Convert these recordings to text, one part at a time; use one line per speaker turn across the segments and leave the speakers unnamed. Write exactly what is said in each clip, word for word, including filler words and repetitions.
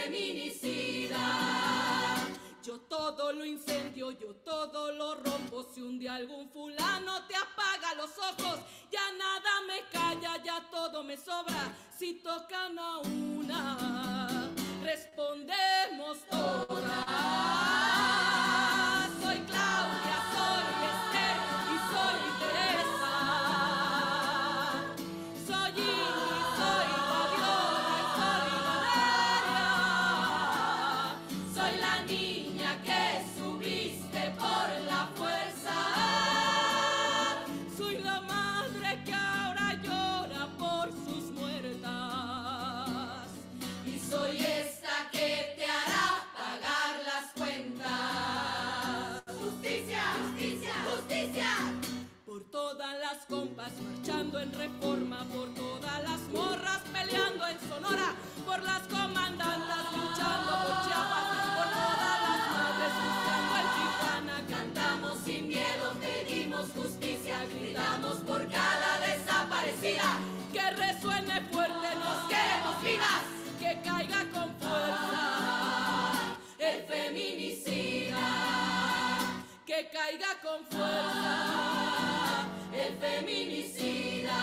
feminicida. Yo todo lo incendio, yo todo lo rompo. Si un día algún fulano te apaga los ojos, ya nada me calla, ya todo me sobra. Si tocan a una, respondemos todas. Soy Claudia, soy Esther y soy Teresa. Soy Ingrid, soy Fabiola y soy Valeria. Soy la niña que subiste por la fuerza. Soy la madre que ahora llora por sus muertas. Y soy esta que te hará pagar las cuentas. Justicia, justicia, justicia. Por todas las compas marchando en Reforma, por todas las morras peleando en Sonora, por las comandantas luchando por Chiapas, por todas las madres buscando en Tijuana. Cantamos sin miedo, pedimos justicia, gritamos por cada desaparecida. Que resuene fuerte, nos queremos vivas, que caiga con fuerza el feminicida. Que caiga con fuerza el feminicida.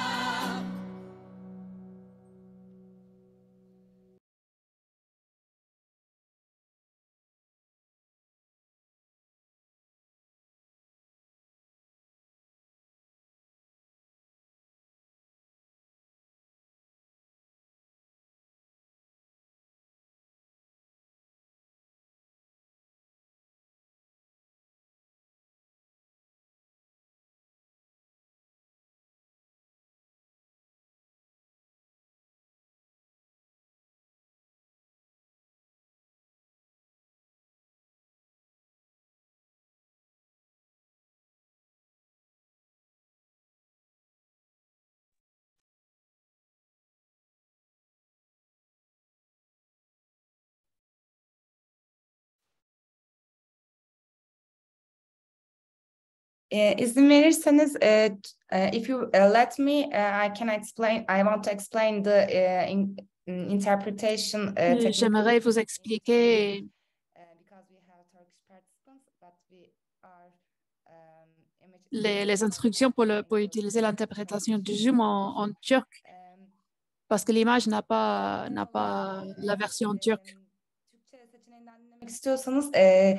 E, izin verirseniz, e, t- if you uh, let me, uh, I can explain. I want to explain the uh, in, interpretation uh,
Euh,
technique.
J'aimerais vous expliquer
Uh, because we have Turkish participants, but we are um, image-
les, les instructions pour, le, pour utiliser l'interprétation du Zoom en, en turc,
Um,
parce que l'image n'a pas, n'a pas la version turque.
um, Türkçe seçeneğinden dinlemek istiyorsanız, e,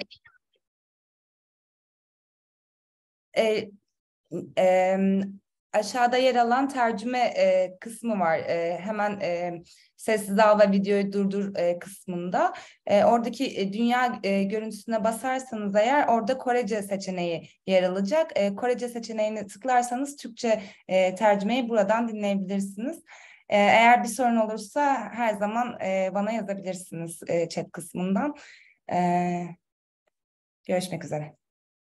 e, e, aşağıda yer alan tercüme e, kısmı var. E, hemen e, sessiz al ve videoyu durdur e, kısmında. E, oradaki e, dünya e, görüntüsüne basarsanız eğer orada Korece seçeneği yer alacak. E, Korece seçeneğini tıklarsanız Türkçe e, tercümeyi buradan dinleyebilirsiniz. E, eğer bir sorun olursa her zaman e, bana yazabilirsiniz e, chat kısmından. E, görüşmek üzere.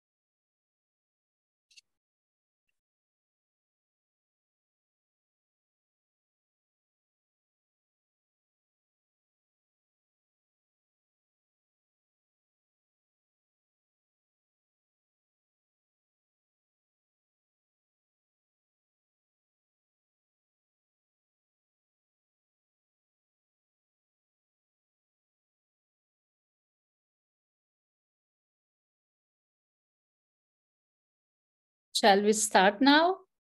Shall we start now?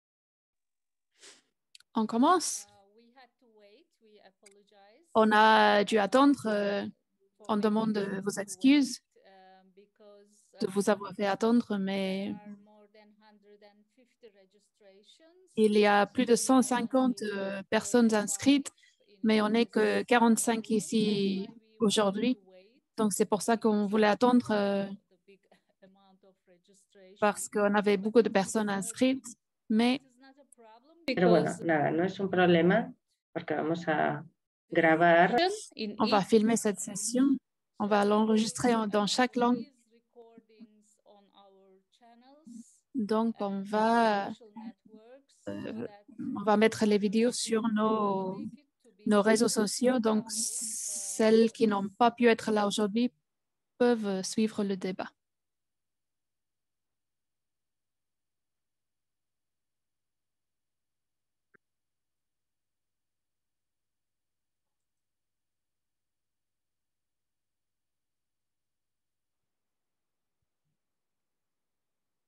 On commence.
Uh, we had to wait. We apologize.
On a dû attendre. euh, on demande vos excuses
Um, because,
de vous avoir fait attendre, mais
there are more than one hundred fifty registrations.
il y a plus de cent cinquante euh, personnes inscrites, mais on n'est que quarante-cinq ici aujourd'hui. Donc, c'est pour ça qu'on voulait attendre, euh, parce qu'on avait beaucoup de personnes inscrites, mais
Pero bueno, nada, no es un problema porque vamos a grabar.
In
on va
each
filmer cette session. On va l'enregistrer en- dans chaque langue.
recordings on our channels,
Donc, on va,
social networks, so
euh,
that
on va mettre les vidéos sur nos,
make it to be
nos réseaux sociaux. Donc, celles qui n'ont pas pu être là aujourd'hui peuvent suivre le débat.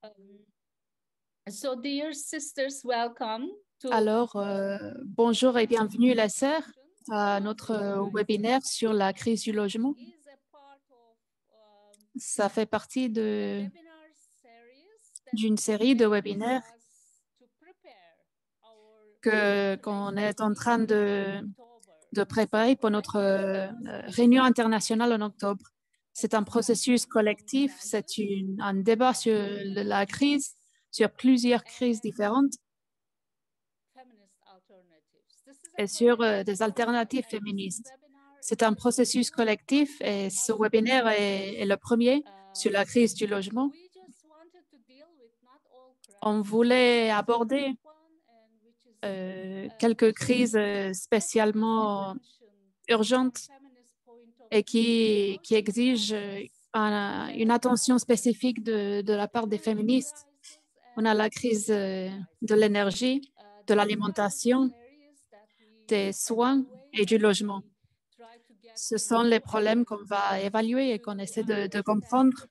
So, dear sisters, welcome to
Alors, euh, bonjour et bienvenue les sœurs à notre euh, webinaire sur la crise du logement.
is a part of um,
Ça fait partie de,
webinar series that
d'une série de webinaires
us to prepare our
que, qu'on est en train de,
October.
de préparer pour notre euh, réunion internationale en octobre. C'est un processus collectif, c'est une- un débat sur le- la crise, sur plusieurs crises différentes
Feminist alternatives. This is a
et sur euh,
collective
des alternatives
process, and this
féministes.
webinar
C'est un
is
processus collectif et ce webinaire est, est le premier sur la crise du logement.
we just wanted to deal with not all
On
crises,
voulait aborder
one and which is
euh, quelques crises euh, spécialement urgentes
feminist point of
et qui, qui exigent euh, un- une attention spécifique de, de la part des féministes. On a la crise euh, de l'énergie, de l'alimentation, des soins et du logement. Ce sont les problèmes qu'on va évaluer et qu'on essaie de, de comprendre.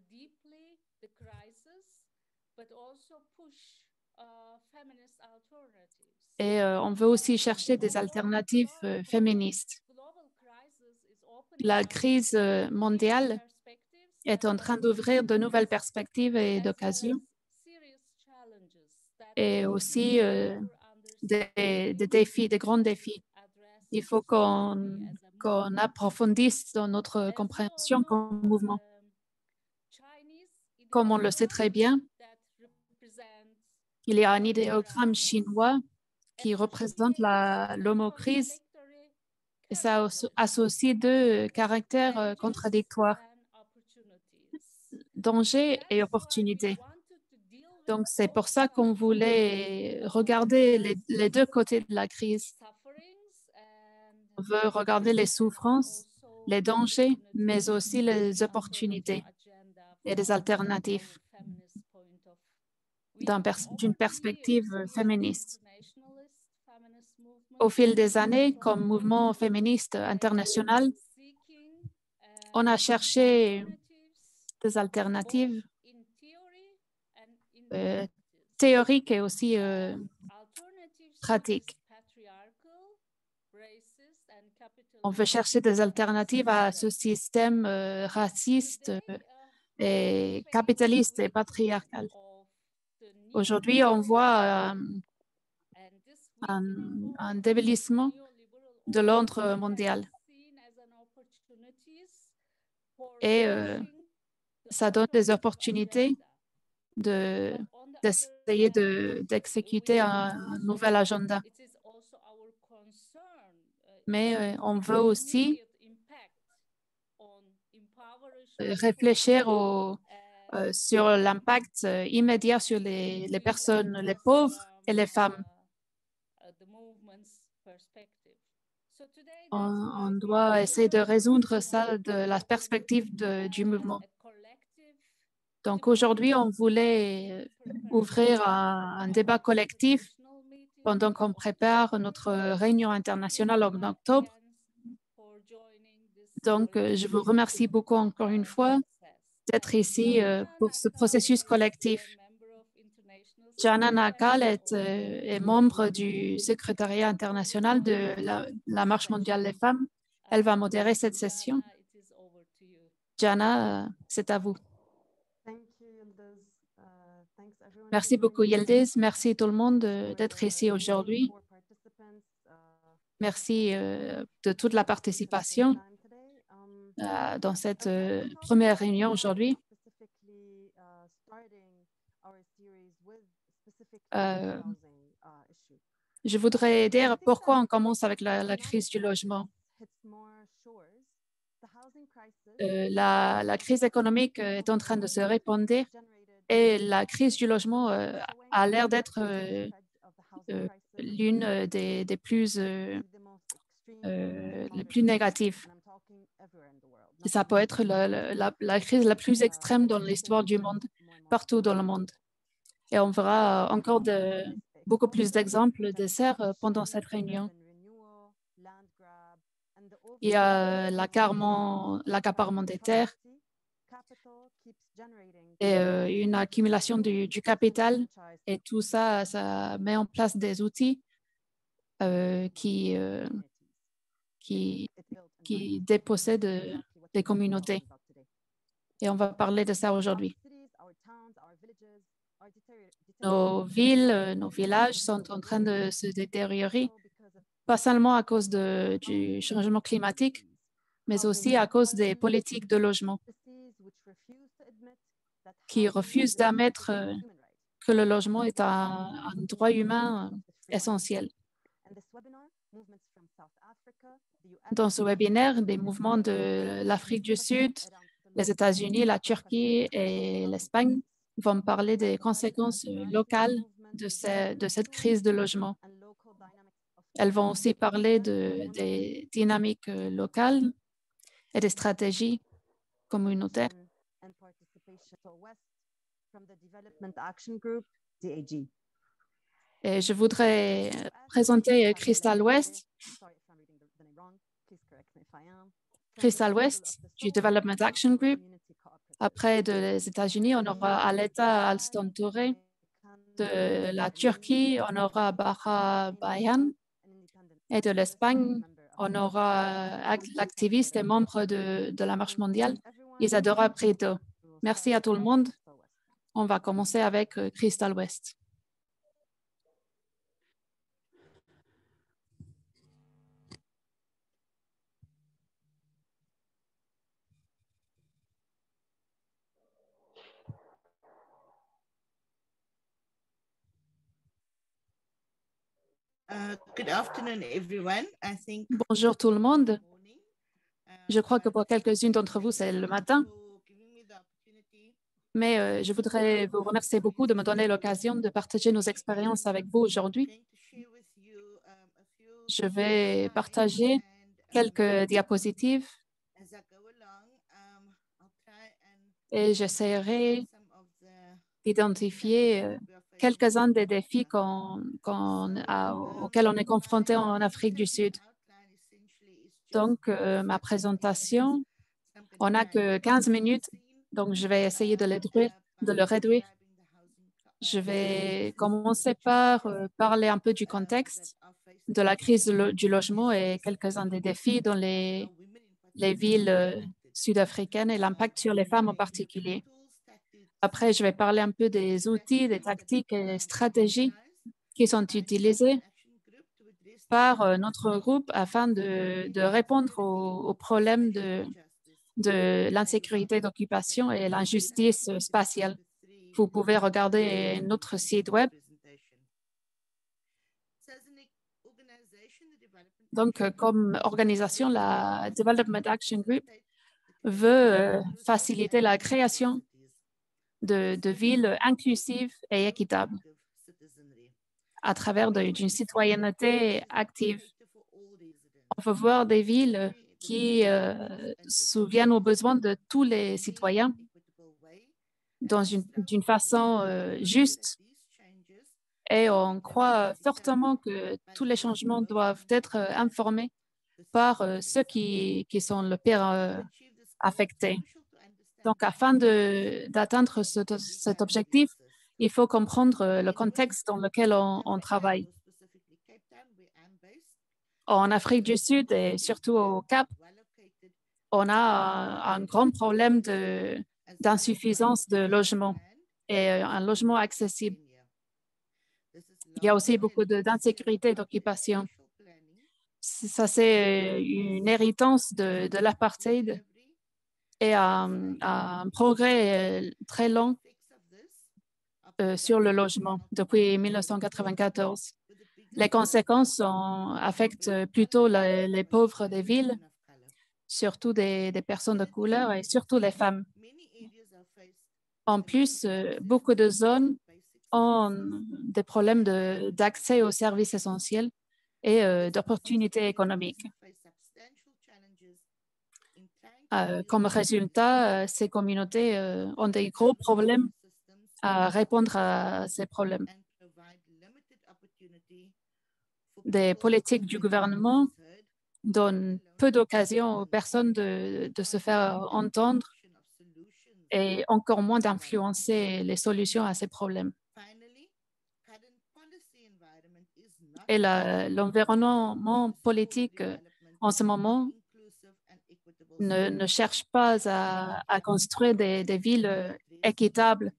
Et euh, on veut aussi chercher des alternatives euh, féministes. La crise euh, mondiale est en train d'ouvrir de nouvelles perspectives et d'occasions et aussi euh, des, des défis, des grands défis. Il faut qu'on qu'on approfondisse dans notre compréhension comme mouvement. Comme on le sait très bien, il y a un idéogramme chinois qui représente la l'homocrise et ça asso- associe deux caractères euh, contradictoires, danger et opportunité. Donc, c'est pour ça qu'on voulait regarder les, les deux côtés de la crise. On veut regarder les souffrances, les dangers, mais aussi les opportunités et les alternatives d'un pers- d'une perspective féministe. Au fil des années, comme mouvement féministe international, on a cherché des alternatives euh, théoriques et aussi euh, pratiques. On veut chercher des alternatives à ce système euh, raciste euh, et capitaliste et patriarcal. Aujourd'hui, on voit euh, un, un débilissement de l'ordre mondial et euh, ça donne des opportunités de, d'essayer de, d'exécuter un, un nouvel agenda. Mais euh, on veut aussi euh, réfléchir au, euh, sur l'impact euh, immédiat sur les, les personnes, les pauvres et les femmes. On, on doit essayer de résoudre ça de la perspective de- du mouvement. Donc aujourd'hui, on voulait ouvrir un, un débat collectif pendant qu'on prépare notre réunion internationale en octobre. Donc, euh, je vous remercie beaucoup encore une fois d'être ici euh, pour ce processus collectif. Jana Nakal est, euh, est membre du secrétariat international de la, la Marche mondiale des femmes. Elle va modérer cette session. Jana, euh, c'est à vous. Merci beaucoup, Yildiz. Merci tout le monde euh, d'être ici aujourd'hui. Merci euh, de toute la participation euh, dans cette euh, première réunion aujourd'hui. Euh, je voudrais dire pourquoi on commence avec la, la crise du logement. Euh, la, la crise économique euh, est en train de se répandre et la crise du logement euh, a l'air d'être euh, euh, l'une des, des plus, euh, euh, les plus négatives. Et ça peut être la, la, la crise la plus extrême dans l'histoire du monde, partout dans le monde. Et on verra encore de, beaucoup plus d'exemples de ça pendant cette réunion. Il y a l'accaparement, l'accaparement des terres et euh, une accumulation du, du capital. Et tout ça, ça met en place des outils euh, qui, euh, qui, qui dépossèdent des communautés. Et on va parler de ça aujourd'hui. Nos villes, euh, nos villages sont en train de se détériorer, pas seulement à cause de, du changement climatique, mais aussi à cause des politiques de logement qui refusent d'admettre euh, que le logement est un, un droit humain euh, essentiel. Dans ce webinaire, des mouvements de l'Afrique du Sud, les États-Unis, la Turquie et l'Espagne vont parler des conséquences locales de, ce, de cette crise de logement. Elles vont aussi parler de, des dynamiques locales et des stratégies communautaires. Et je voudrais présenter Crystal West. Crystal West du Development Action Group. Après, des États-Unis, on aura Aleta Alston Touré. De la Turquie, on aura Baha Bayan. Et de l'Espagne, on aura l'activiste et membre de, de la Marche mondiale, Isadora Prieto. Merci à tout le monde. On va commencer avec Crystal West.
Uh, good afternoon, everyone. I think
Bonjour tout le monde. Je crois que pour quelques-unes d'entre vous, c'est le matin. Mais euh, je voudrais vous remercier beaucoup de me donner l'occasion de partager nos expériences avec vous aujourd'hui. Je vais partager quelques diapositives et j'essaierai d'identifier euh, quelques-uns des défis qu'on, qu'on a, auxquels on est confronté en Afrique du Sud. Donc, euh, ma présentation, on n'a que quinze minutes, donc je vais essayer de, réduire, de le réduire. Je vais commencer par euh, parler un peu du contexte de la crise lo- du logement et quelques-uns des défis dans les, les villes euh, sud-africaines et l'impact sur les femmes en particulier. Après, je vais parler un peu des outils, des tactiques et des stratégies qui sont utilisées par euh, notre groupe afin de, de répondre aux, aux problèmes de, de l'insécurité d'occupation et l'injustice spatiale. Vous pouvez regarder notre site web. Donc, euh, comme organisation, la Development Action Group veut euh, faciliter la création de, de villes inclusives et équitables à travers de- d'une citoyenneté active. On veut voir des villes qui euh, souviennent aux besoins de tous les citoyens dans une, d'une façon euh, juste. Et on croit fortement que tous les changements doivent être euh, informés par euh, ceux qui, qui sont le pire euh, affectés. Donc, afin de, d'atteindre ce, cet objectif, il faut comprendre euh, le contexte dans lequel on, on travaille. En Afrique du Sud et surtout au Cap, on a un, un grand problème de, d'insuffisance de logement et euh, un logement accessible. Il y a aussi beaucoup de, d'insécurité d'occupation. Ça, c'est une héritance de, de l'apartheid et un, un progrès euh, très lent euh, sur le logement depuis mille neuf cent quatre-vingt-quatorze. Les conséquences sont, affectent plutôt les, les pauvres des villes, surtout des, des personnes de couleur et surtout les femmes. En plus, euh, beaucoup de zones ont des problèmes de, d'accès aux services essentiels et euh, d'opportunités économiques. Euh, comme résultat, euh, ces communautés euh, ont des gros problèmes à répondre à ces problèmes. Des politiques du gouvernement donnent peu d'occasions aux personnes de, de se faire entendre et encore moins d'influencer les solutions à ces problèmes. Et l'environnement politique en ce moment ne, ne cherche pas à, à construire des, des villes équitables.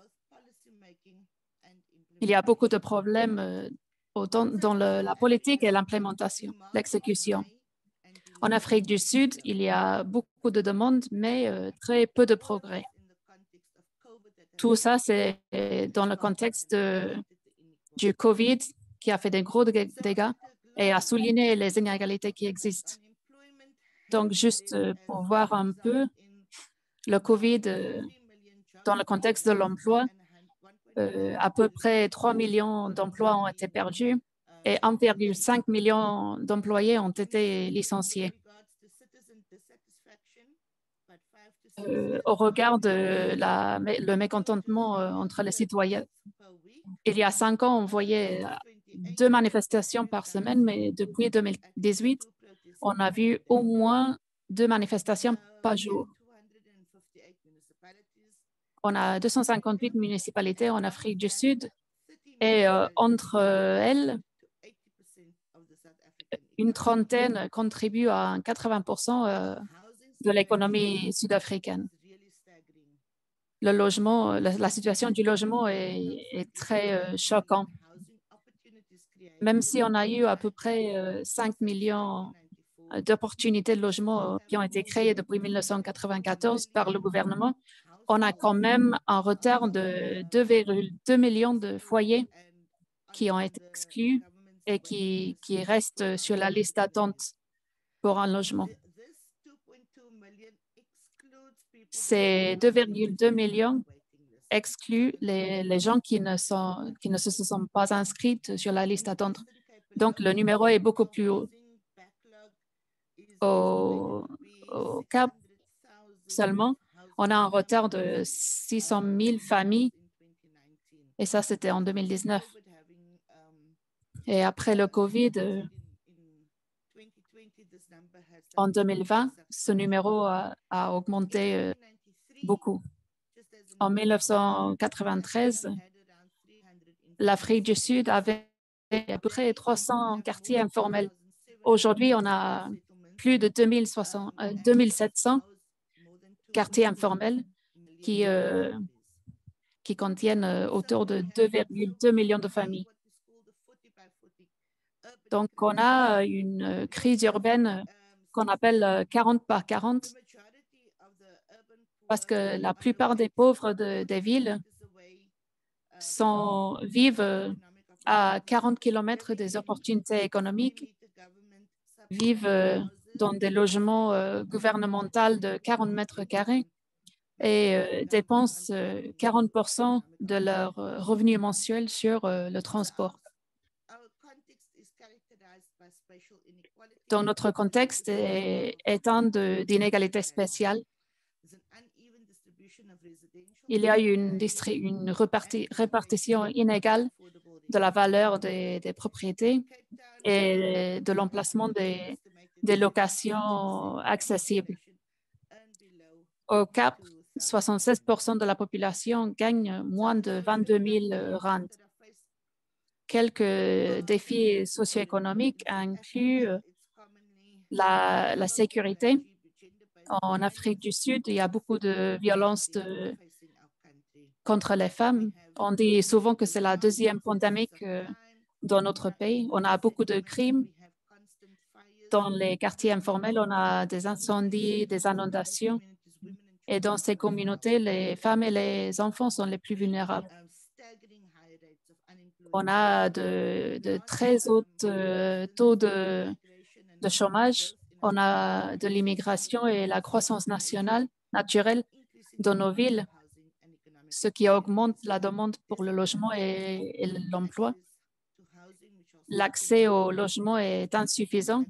Il y a beaucoup de problèmes autant dans le, la politique et l'implémentation, l'exécution. En Afrique du Sud, il y a beaucoup de demandes, mais euh, très peu de progrès. Tout ça, c'est dans le contexte de, du COVID qui a fait des gros dégâts et a souligné les inégalités qui existent. Donc, juste pour voir un peu le COVID euh, dans le contexte de l'emploi, euh, à peu près trois millions d'emplois ont été perdus et un virgule cinq million d'employés ont été licenciés. Euh, au regard de la, le mécontentement euh, entre les citoyens, il y a cinq ans, on voyait deux manifestations par semaine, mais depuis deux mille dix-huit, on a vu au moins deux manifestations par jour. On a deux cent cinquante-huit municipalités en Afrique du Sud et euh, entre elles, une trentaine contribuent à quatre-vingts pour cent euh, de l'économie sud-africaine. Le logement, la, la situation du logement est, est très euh, choquante. Même si on a eu à peu près euh, cinq millions d'opportunités de logement qui ont été créées depuis mille neuf cent quatre-vingt-quatorze par le gouvernement, on a quand même un retard de deux virgule deux millions de foyers qui ont été exclus et qui, qui restent sur la liste d'attente pour un logement. Ces deux virgule deux millions excluent les, les gens qui ne, sont, qui ne se sont pas inscrits sur la liste d'attente. Donc, le numéro est beaucoup plus haut. Au, au Cap seulement, on a un retard de six cent mille familles et ça, c'était en deux mille dix-neuf. Et après le COVID, euh, en deux mille vingt, ce numéro a, a augmenté euh, beaucoup. En mille neuf cent quatre-vingt-treize, l'Afrique du Sud avait à peu près trois cents quartiers informels. Aujourd'hui, on a plus de deux mille sept cents quartiers informels qui, euh, qui contiennent euh, autour de deux virgule deux millions de familles. Donc, on a une crise urbaine qu'on appelle quarante par quarante parce que la plupart des pauvres de, des villes sont, vivent à quarante kilomètres des opportunités économiques, vivent dans des logements euh, gouvernementaux de quarante mètres carrés et euh, dépensent euh, quarante pour cent de leurs euh, revenus mensuels sur euh, le transport. Dans notre contexte est, est un d'inégalité spéciale. Il y a une, une réparti, répartition inégale de la valeur des, des propriétés et de l'emplacement des, des locations accessibles. Au Cap, soixante-seize pour cent de la population gagne moins de vingt-deux mille rands. Quelques défis socio-économiques incluent la, la sécurité. En Afrique du Sud, il y a beaucoup de violences de, contre les femmes. On dit souvent que c'est la deuxième pandémie dans notre pays. On a beaucoup de crimes. Dans les quartiers informels, on a des incendies, des inondations. Et dans ces communautés, les femmes et les enfants sont les plus vulnérables. On a de, de très hauts euh, taux de, de chômage. On a de l'immigration et la croissance nationale, naturelle dans nos villes, ce qui augmente la demande pour le logement et, et l'emploi. L'accès au logement est insuffisant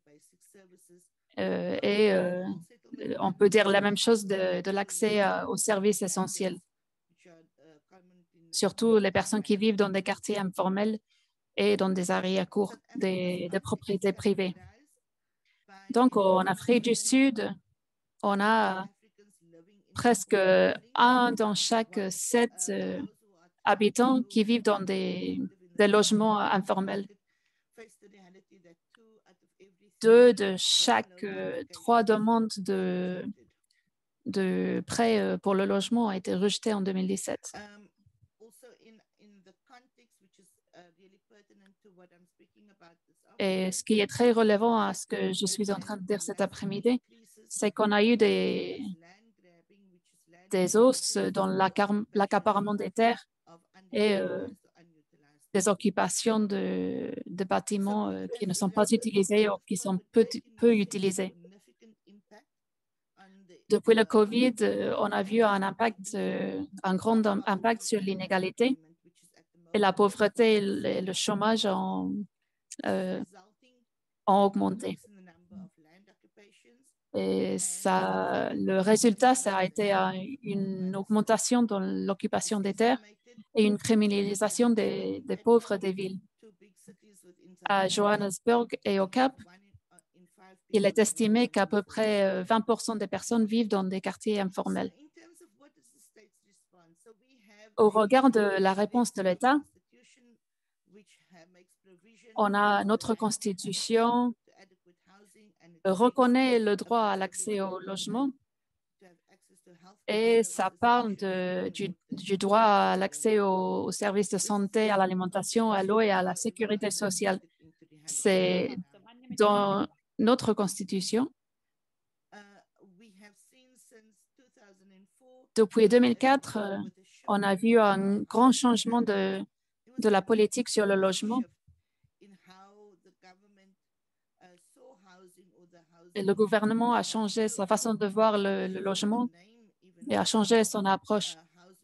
euh, et euh, on peut dire la même chose de, de l'accès aux services essentiels, surtout les personnes qui vivent dans des quartiers informels et dans des arrière-cours des, des propriétés privées. Donc, en Afrique du Sud, on a presque un dans chaque sept euh, habitants qui vivent dans des, des logements informels. Deux de chaque euh, trois demandes de, de prêts euh, pour le logement ont été rejetées en deux mille dix-sept. Et ce qui est très relevant à ce que je suis en train de dire cet après-midi, c'est qu'on a eu des, des hausses dans l'accaparement des terres et euh, des occupations de, de bâtiments euh, qui ne sont pas utilisés ou qui sont peu, peu utilisés. Depuis le COVID, euh, on a vu un impact, euh, un grand impact sur l'inégalité et la pauvreté et le, le chômage ont, euh, ont augmenté. Et ça, le résultat, ça a été une augmentation dans l'occupation des terres et une criminalisation des, des pauvres des villes. À Johannesburg et au Cap, il est estimé qu'à peu près vingt pour cent des personnes vivent dans des quartiers informels. Au regard de la réponse de l'État, on a notre Constitution reconnaît le droit à l'accès au logement et ça parle de, du, du droit à l'accès aux, aux services de santé, à l'alimentation, à l'eau et à la sécurité sociale. C'est dans notre Constitution. Depuis deux mille quatre, on a vu un grand changement de, de la politique sur le logement. Et le gouvernement a changé sa façon de voir le, le logement et a changé son approche.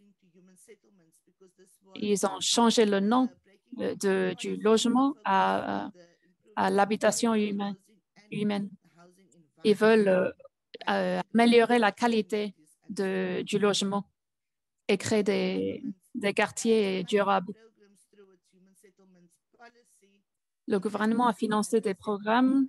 Ils ont changé le nom de, du logement à, à, à l'habitation humaine, humaine. Ils veulent euh, améliorer la qualité de, du logement et créer des, des quartiers durables. Le gouvernement a financé des programmes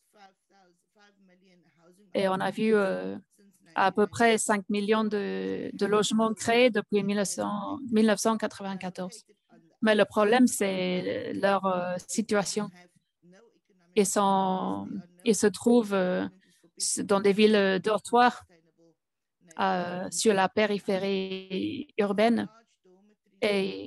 et on a vu euh, à peu près cinq millions de, de logements créés depuis mille neuf cent quatre-vingt-quatorze. Mais le problème, c'est leur euh, situation. Ils, sont, ils se trouvent euh, dans des villes dortoirs euh, sur la périphérie urbaine et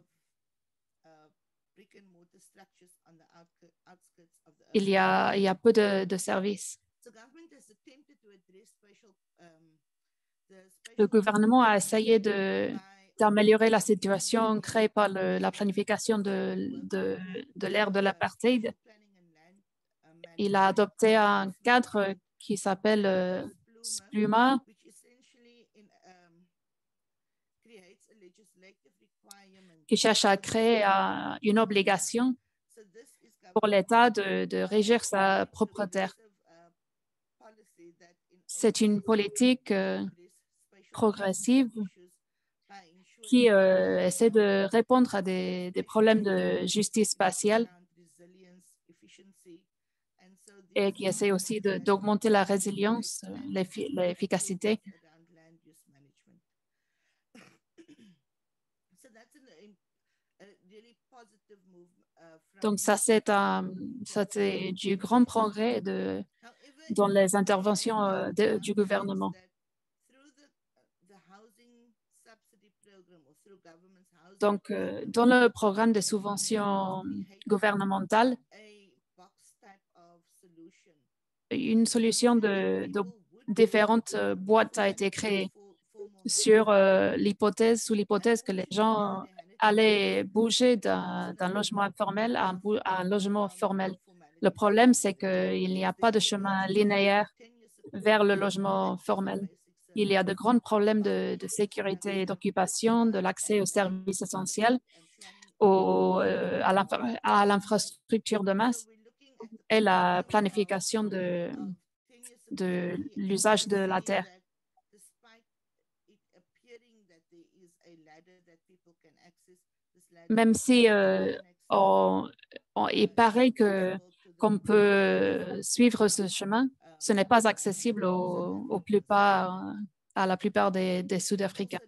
il y a, il y a peu de, de services. Le gouvernement a essayé de, d'améliorer la situation créée par le, la planification de, de, de l'ère de l'apartheid. Il a adopté un cadre qui s'appelle euh, SPLUMA, qui cherche à créer uh, une obligation pour l'État de, de régir sa propre terre. C'est une politique euh, progressive qui euh, essaie de répondre à des, des problèmes de justice spatiale et qui essaie aussi de, d'augmenter la résilience, l'effi- l'efficacité. Donc, ça, c'est, un, ça, c'est du grand progrès de, dans les interventions euh, de, du gouvernement. Donc, euh, dans le programme de subventions gouvernementales, une solution de, de différentes boîtes a été créée sur euh, l'hypothèse, sous l'hypothèse que les gens allaient bouger d'un, d'un logement informel à un, à un logement formel. Le problème, c'est qu'il n'y a pas de chemin linéaire vers le logement formel. Il y a de grands problèmes de, de sécurité et d'occupation, de l'accès aux services essentiels, au, euh, à l'infrastructure de masse et la planification de, de l'usage de la terre. Même si euh, on, on, il paraît que, qu'on peut suivre ce chemin, ce n'est pas accessible au, au plupart, à la plupart des, des Sud-Africains.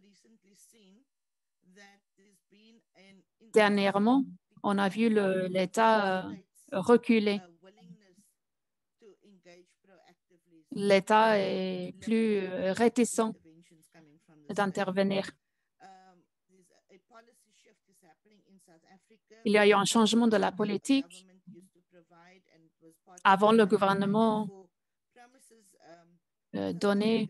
Dernièrement, on a vu l'État reculer. L'État est plus réticent d'intervenir. Il y a eu un changement de la politique. Avant, le gouvernement euh, donnait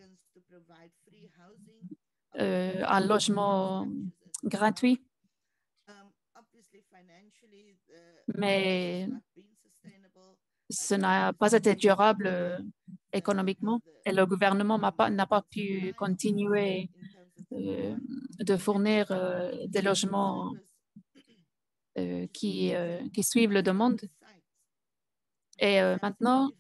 euh, un logement gratuit, mais ce n'a pas été durable euh, économiquement et le gouvernement n'a pas, n'a pas pu continuer euh, de fournir euh, des logements euh, qui, euh, qui suivent la demande. Et euh, maintenant,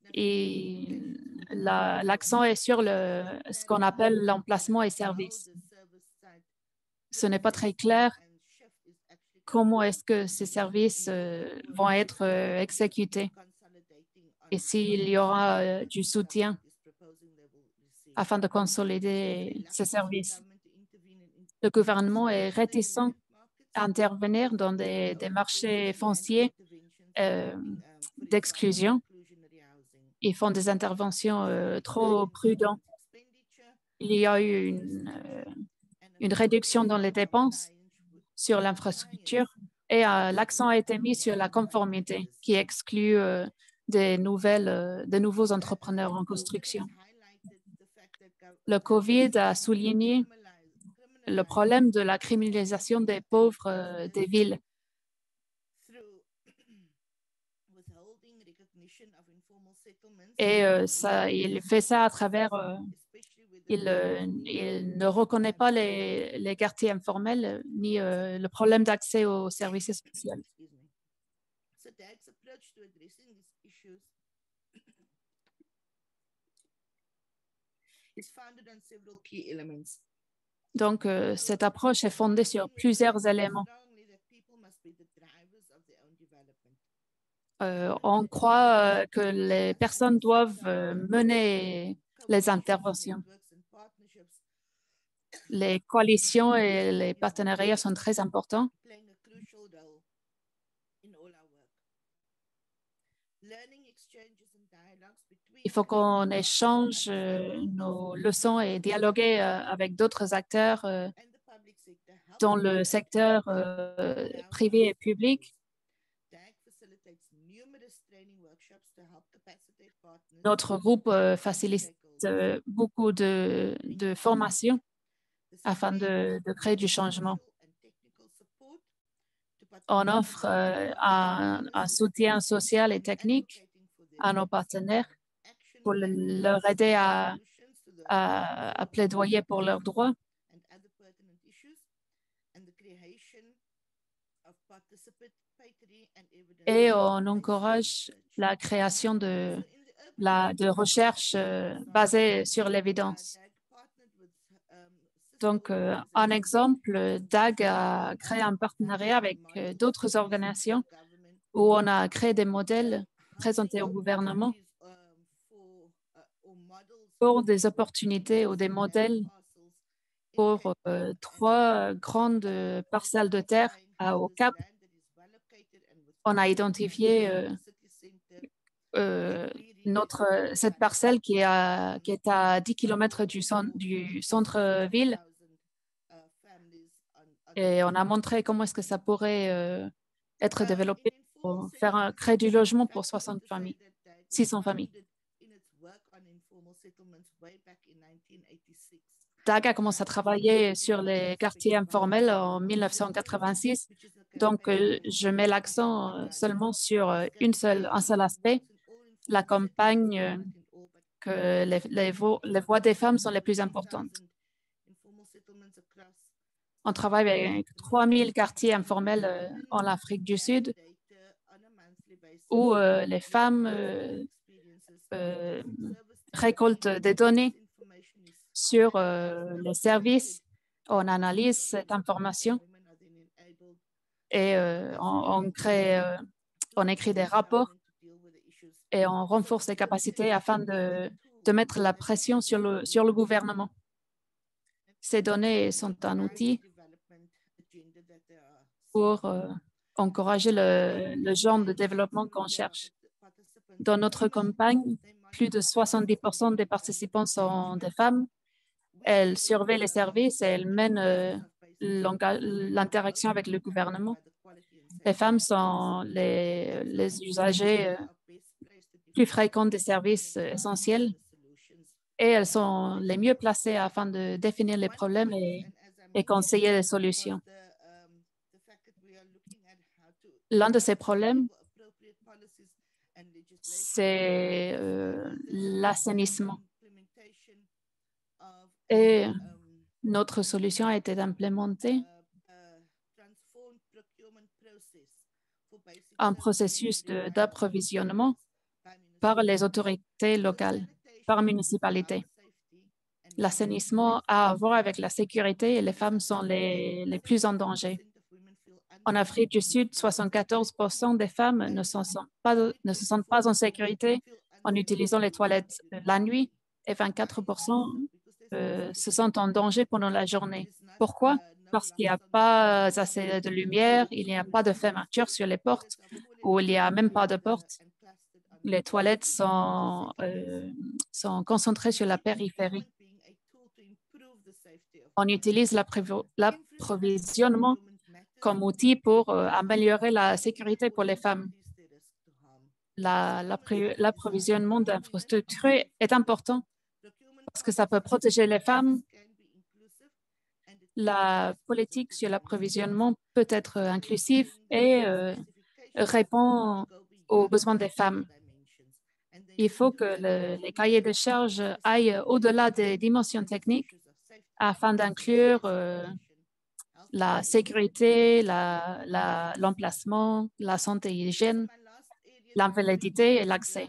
l'accent est sur le, ce qu'on appelle l'emplacement et services. Ce n'est pas très clair comment est-ce que ces services euh, vont être euh, exécutés et s'il y aura euh, du soutien afin de consolider ces services. Le gouvernement est réticent à intervenir dans des, des marchés fonciers euh, d'exclusion. Ils font des interventions euh, trop prudentes. Il y a eu une, euh, une réduction dans les dépenses sur l'infrastructure et euh, l'accent a été mis sur la conformité qui exclut euh, des, nouvelles, euh, des nouveaux entrepreneurs en construction. Le COVID a souligné le problème de la criminalisation des pauvres euh, des villes. Et euh, ça, il fait ça à travers, euh, il, euh, il ne reconnaît pas les, les quartiers informels ni euh, le problème d'accès aux services essentiels. Donc, euh, cette approche est fondée sur plusieurs éléments. Euh, on croit euh, que les personnes doivent euh, mener les interventions. Les coalitions et les partenariats sont très importants. Il faut qu'on échange euh, nos leçons et dialoguer euh, avec d'autres acteurs euh, dans le secteur euh, privé et public. Notre groupe euh, facilite euh, beaucoup de, de formations afin de, de créer du changement. On offre euh, un, un soutien social et technique à nos partenaires pour le, leur aider à, à, à plaidoyer pour leurs droits. Et on encourage la création de, la, de recherches euh, basées sur l'évidence. Donc, euh, un exemple, D A G a créé un partenariat avec euh, d'autres organisations où on a créé des modèles présentés au gouvernement pour des opportunités ou des modèles pour euh, trois grandes parcelles de terre à, au Cap. On a identifié euh, euh, notre, cette parcelle qui est à, qui est à dix kilomètres du, centre, du centre-ville et on a montré comment est-ce que ça pourrait euh, être développé pour faire un, créer du logement pour soixante familles, six cents familles. D A G a commencé à travailler sur les quartiers informels en mille neuf cent quatre-vingt-six. Donc, euh, je mets l'accent seulement sur une seule, un seul aspect, la campagne euh, que les, les, vo les voix des femmes sont les plus importantes. On travaille avec trois mille quartiers informels euh, en Afrique du Sud où euh, les femmes euh, euh, récoltent des données sur euh, les services. On analyse cette information et euh, on, on, crée, euh, on écrit des rapports et on renforce les capacités afin de, de mettre la pression sur le, sur le gouvernement. Ces données sont un outil pour euh, encourager le, le genre de développement qu'on cherche. Dans notre campagne, plus de soixante-dix pour cent des participants sont des femmes. Elles surveillent les services et elles mènent euh, l'interaction avec le gouvernement. Les femmes sont les, les usagers euh, plus fréquents des services euh, essentiels et elles sont les mieux placées afin de définir les problèmes et, et conseiller les solutions. L'un de ces problèmes, c'est euh, l'assainissement. Et notre solution a été d'implémenter un processus d'approvisionnement par les autorités locales, par municipalité. L'assainissement a à voir avec la sécurité et les femmes sont les, les plus en danger. En Afrique du Sud, soixante-quatorze pour cent des femmes ne se sentent pas, ne se sentent pas en sécurité en utilisant les toilettes la nuit et vingt-quatre pour cent euh, se sentent en danger pendant la journée. Pourquoi? Parce qu'il n'y a pas assez de lumière, il n'y a pas de fermeture sur les portes ou il n'y a même pas de porte. Les toilettes sont, euh, sont concentrées sur la périphérie. On utilise l'approvisionnement comme outil pour euh, améliorer la sécurité pour les femmes. L'approvisionnement d'infrastructures est important parce que ça peut protéger les femmes. La politique sur l'approvisionnement peut être inclusive et euh, répond aux besoins des femmes. Il faut que le, les cahiers de charges aillent au-delà des dimensions techniques afin d'inclure euh, la sécurité, l'emplacement, la, la, la santé et l'hygiène, l'invalidité et l'accès.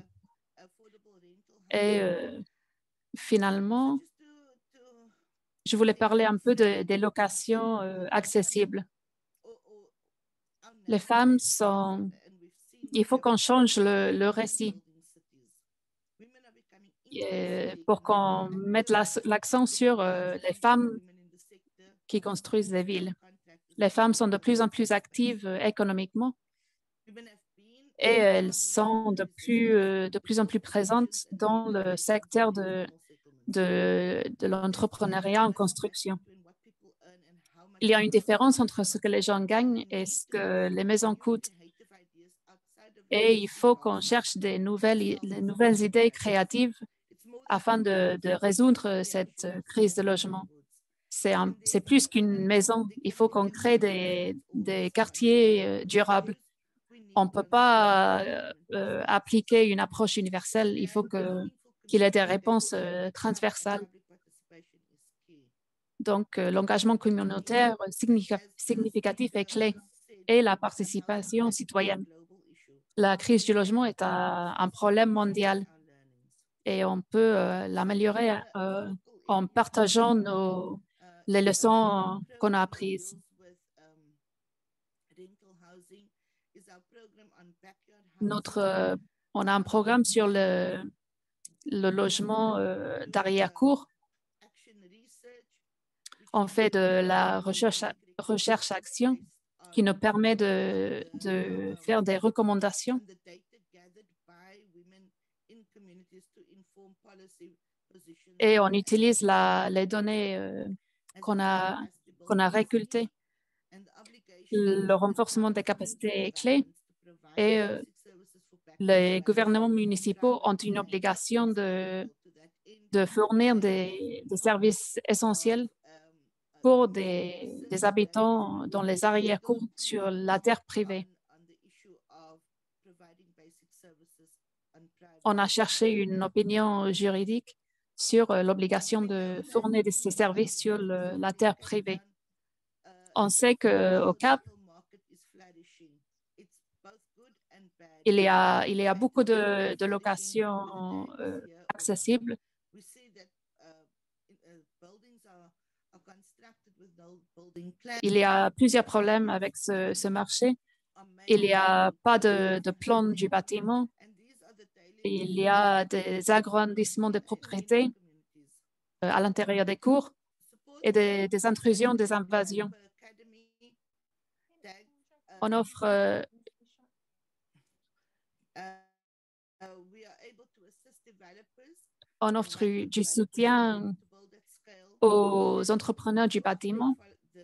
Et euh, finalement, je voulais parler un peu de, des locations euh, accessibles. Les femmes sont... Il faut qu'on change le, le récit et pour qu'on mette l'accent sur euh, les femmes qui construisent les villes. Les femmes sont de plus en plus actives euh, économiquement et elles sont de plus, euh, de plus en plus présentes dans le secteur de, de, de l'entrepreneuriat en construction. Il y a une différence entre ce que les gens gagnent et ce que les maisons coûtent. Et il faut qu'on cherche des nouvelles, des nouvelles idées créatives afin de, de résoudre cette crise de logement. C'est plus qu'une maison. Il faut qu'on crée des, des quartiers durables. On ne peut pas euh, appliquer une approche universelle. Il faut que, qu'il y ait des réponses euh, transversales. Donc, euh, l'engagement communautaire significatif est clé et la participation citoyenne. La crise du logement est un, un problème mondial et on peut euh, l'améliorer euh, en partageant nos, les leçons qu'on a apprises. Notre, euh, on a un programme sur le, le logement euh, d'arrière-cour. On fait de la recherche-action qui nous permet de, de faire des recommandations. Et on utilise la, les données euh, qu'on a, qu'on a récoltées. Le renforcement des capacités est clé et euh, les gouvernements municipaux ont une obligation de, de fournir des, des services essentiels pour des, des habitants dans les arrière-cours sur la terre privée. On a cherché une opinion juridique sur l'obligation de fournir ces services sur le, la terre privée. On sait qu'au Cap, il y a, il y a beaucoup de, de locations euh, accessibles. Il y a plusieurs problèmes avec ce, ce marché. Il n'y a pas de, de plan du bâtiment. Il y a des agrandissements de propriétés euh, à l'intérieur des cours. et des, des intrusions, des invasions. On offre, euh, on offre du soutien aux entrepreneurs du bâtiment.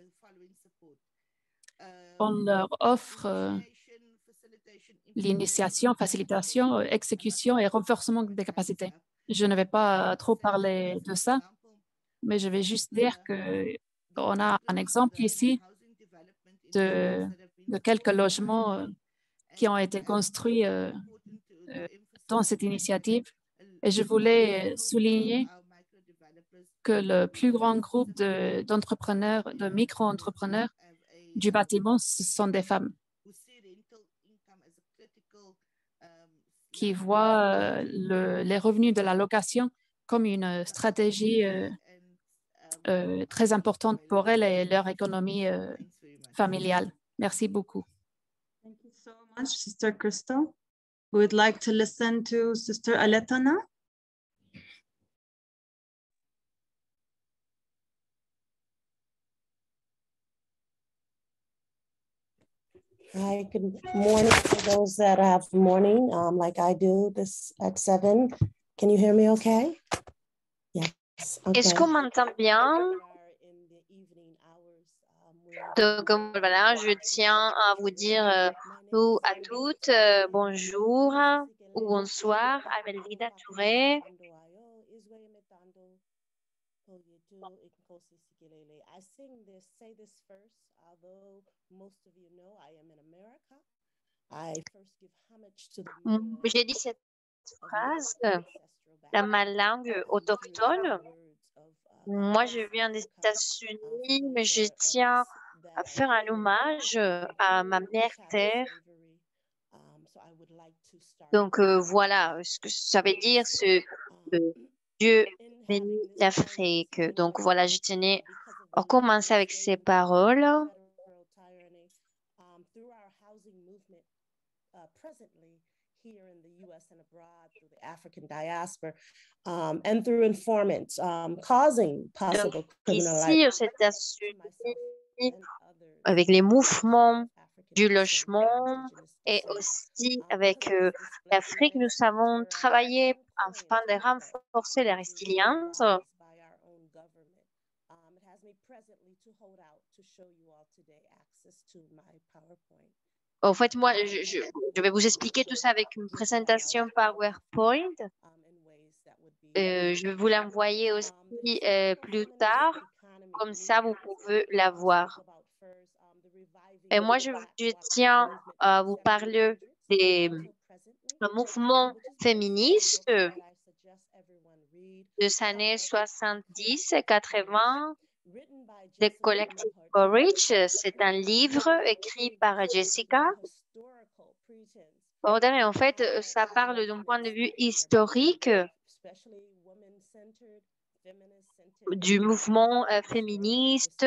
On leur offre euh, l'initiation, facilitation, exécution et renforcement des capacités. Je ne vais pas trop parler de ça, mais je vais juste dire qu'on a un exemple ici de, de quelques logements euh, qui ont été construits euh, euh, dans cette initiative. Et je voulais souligner que le plus grand groupe de- d'entrepreneurs, de, de micro-entrepreneurs du bâtiment, ce sont des femmes qui voient euh, le, les revenus de la location comme une stratégie euh, euh, très importante pour elles et leur économie euh, familiale. Merci beaucoup.
Thank you so much, Sister Crystal. We would like to listen to Sister Aletana.
Hi, good morning to those that have morning, um, like I do this at seven. Can you hear me okay? Yes. Okay.
Est-ce qu'on m'entend bien? Donc voilà, je tiens à vous dire euh, ou à toutes euh, bonjour ou bonsoir, Amelvida Touré.
I sing this, say this first, although most of you know I am in America. I first give homage to the
J'ai dit cette phrase, la ma langue autochtone. Moi, je viens des États-Unis, mais je tiens à faire un hommage à ma mère terre. Donc euh, voilà ce que ça veut dire, ce euh, Dieu bénit l'Afrique. Donc voilà, je tenais à commencer avec ces paroles.
Here in the U S and abroad through the African diaspora um, and through informants um, causing possible criminal
ici aux États-Unis avec les mouvements du logement et aussi avec euh, l'Afrique, nous avons travaillé afin de renforcer la résilience. En fait, moi, je, je, je vais vous expliquer tout ça avec une présentation PowerPoint. Euh, je vais vous l'envoyer aussi euh, plus tard. Comme ça, vous pouvez la voir. Et moi, je, je tiens à vous parler des mouvements féministes des années soixante-dix et quatre-vingts. The Collective Courage, c'est un livre écrit par Jessica Order et en fait, ça parle d'un point de vue historique du mouvement euh, féministe,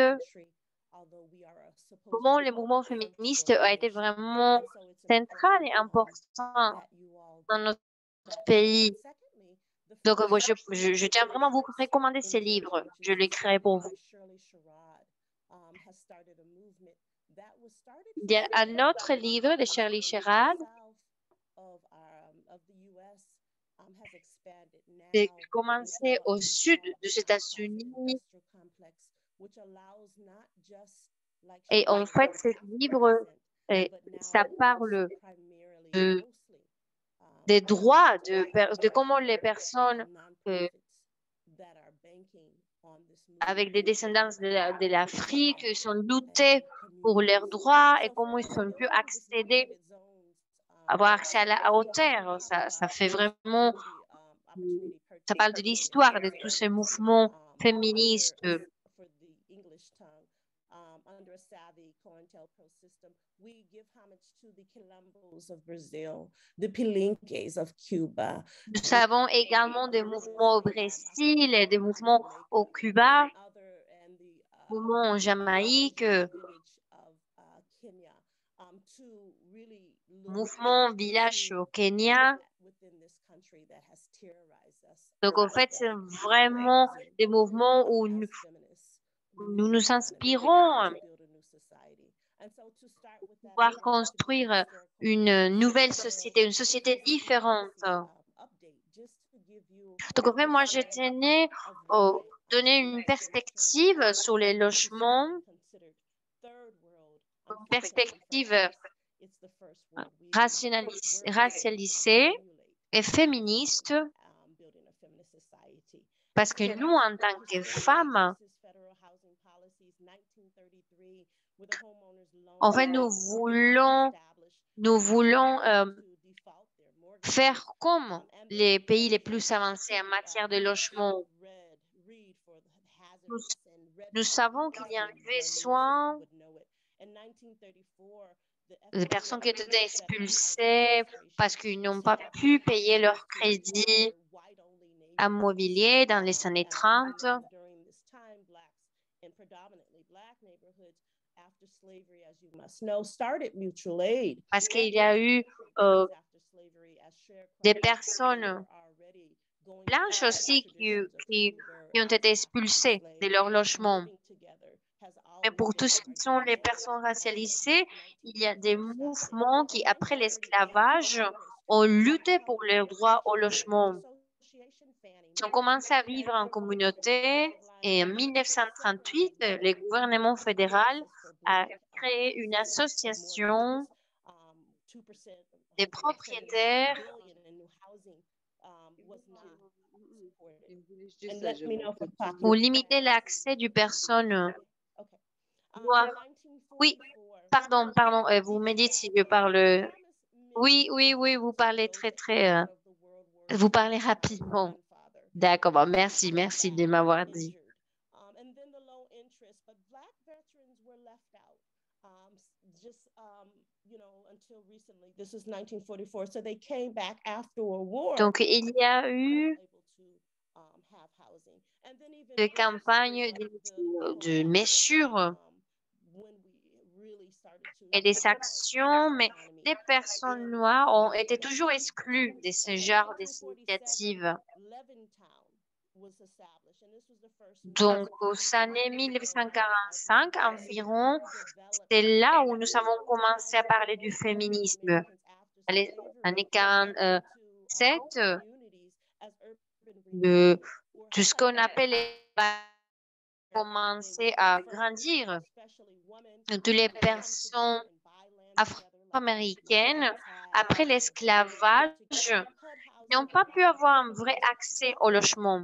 comment le mouvement féministe a été vraiment central et important dans notre pays. Donc, moi, je, je, je tiens vraiment à vous recommander ces livres. Je les crée pour vous. Il y a un autre livre de Shirley Sherrod qui a commencé au sud des États-Unis. Et en fait, ce livre, ça parle de, des droits, de, de comment les personnes euh, avec des descendants de l'Afrique la, sont luttées pour leurs droits et comment ils ont pu accéder, avoir accès à la hauteur. Ça, ça fait vraiment, ça parle de l'histoire de tous ces mouvements féministes. Nous avons également des mouvements au Brésil et des mouvements au Cuba, mouvements en Jamaïque, mouvement village au Kenya. Donc en fait, c'est vraiment des mouvements où nous, nous nous inspirons pour pouvoir construire une nouvelle société, une société différente. Donc, en fait, moi, je tenais à donner une perspective sur les logements, une perspective rationalis- racialisée et féministe, parce que nous, en tant que femmes, en fait, nous voulons, nous voulons euh, faire comme les pays les plus avancés en matière de logement. Nous, nous savons qu'il y a un besoin de personnes qui étaient expulsées parce qu'ils n'ont pas pu payer leur crédit immobilier dans les années trente. Parce qu'il y a eu euh, des personnes blanches aussi qui, qui, qui ont été expulsées de leur logement. Mais pour tous ceux qui sont les personnes racialisées, il y a des mouvements qui, après l'esclavage, ont lutté pour leur droit au logement. Ils ont commencé à vivre en communauté et en mille neuf cent trente-huit, le gouvernement fédéral a créé une association des propriétaires pour limiter l'accès du personnes noires. Oui, pardon, pardon, euh, vous me dites si je parle. Oui, oui, oui, vous parlez très, très. Euh, vous parlez rapidement. D'accord, bon, merci, merci de m'avoir dit. Donc, il y a eu des campagnes de, de mesures et des actions, mais les personnes noires ont été toujours exclues de ce genre d'initiatives. Donc, aux années mille neuf cent quarante-cinq environ, c'est là où nous avons commencé à parler du féminisme. Dans les années quarante-sept, de tout ce qu'on appelle commencer à grandir. Toutes les personnes afro-américaines, après l'esclavage, n'ont pas pu avoir un vrai accès au logement.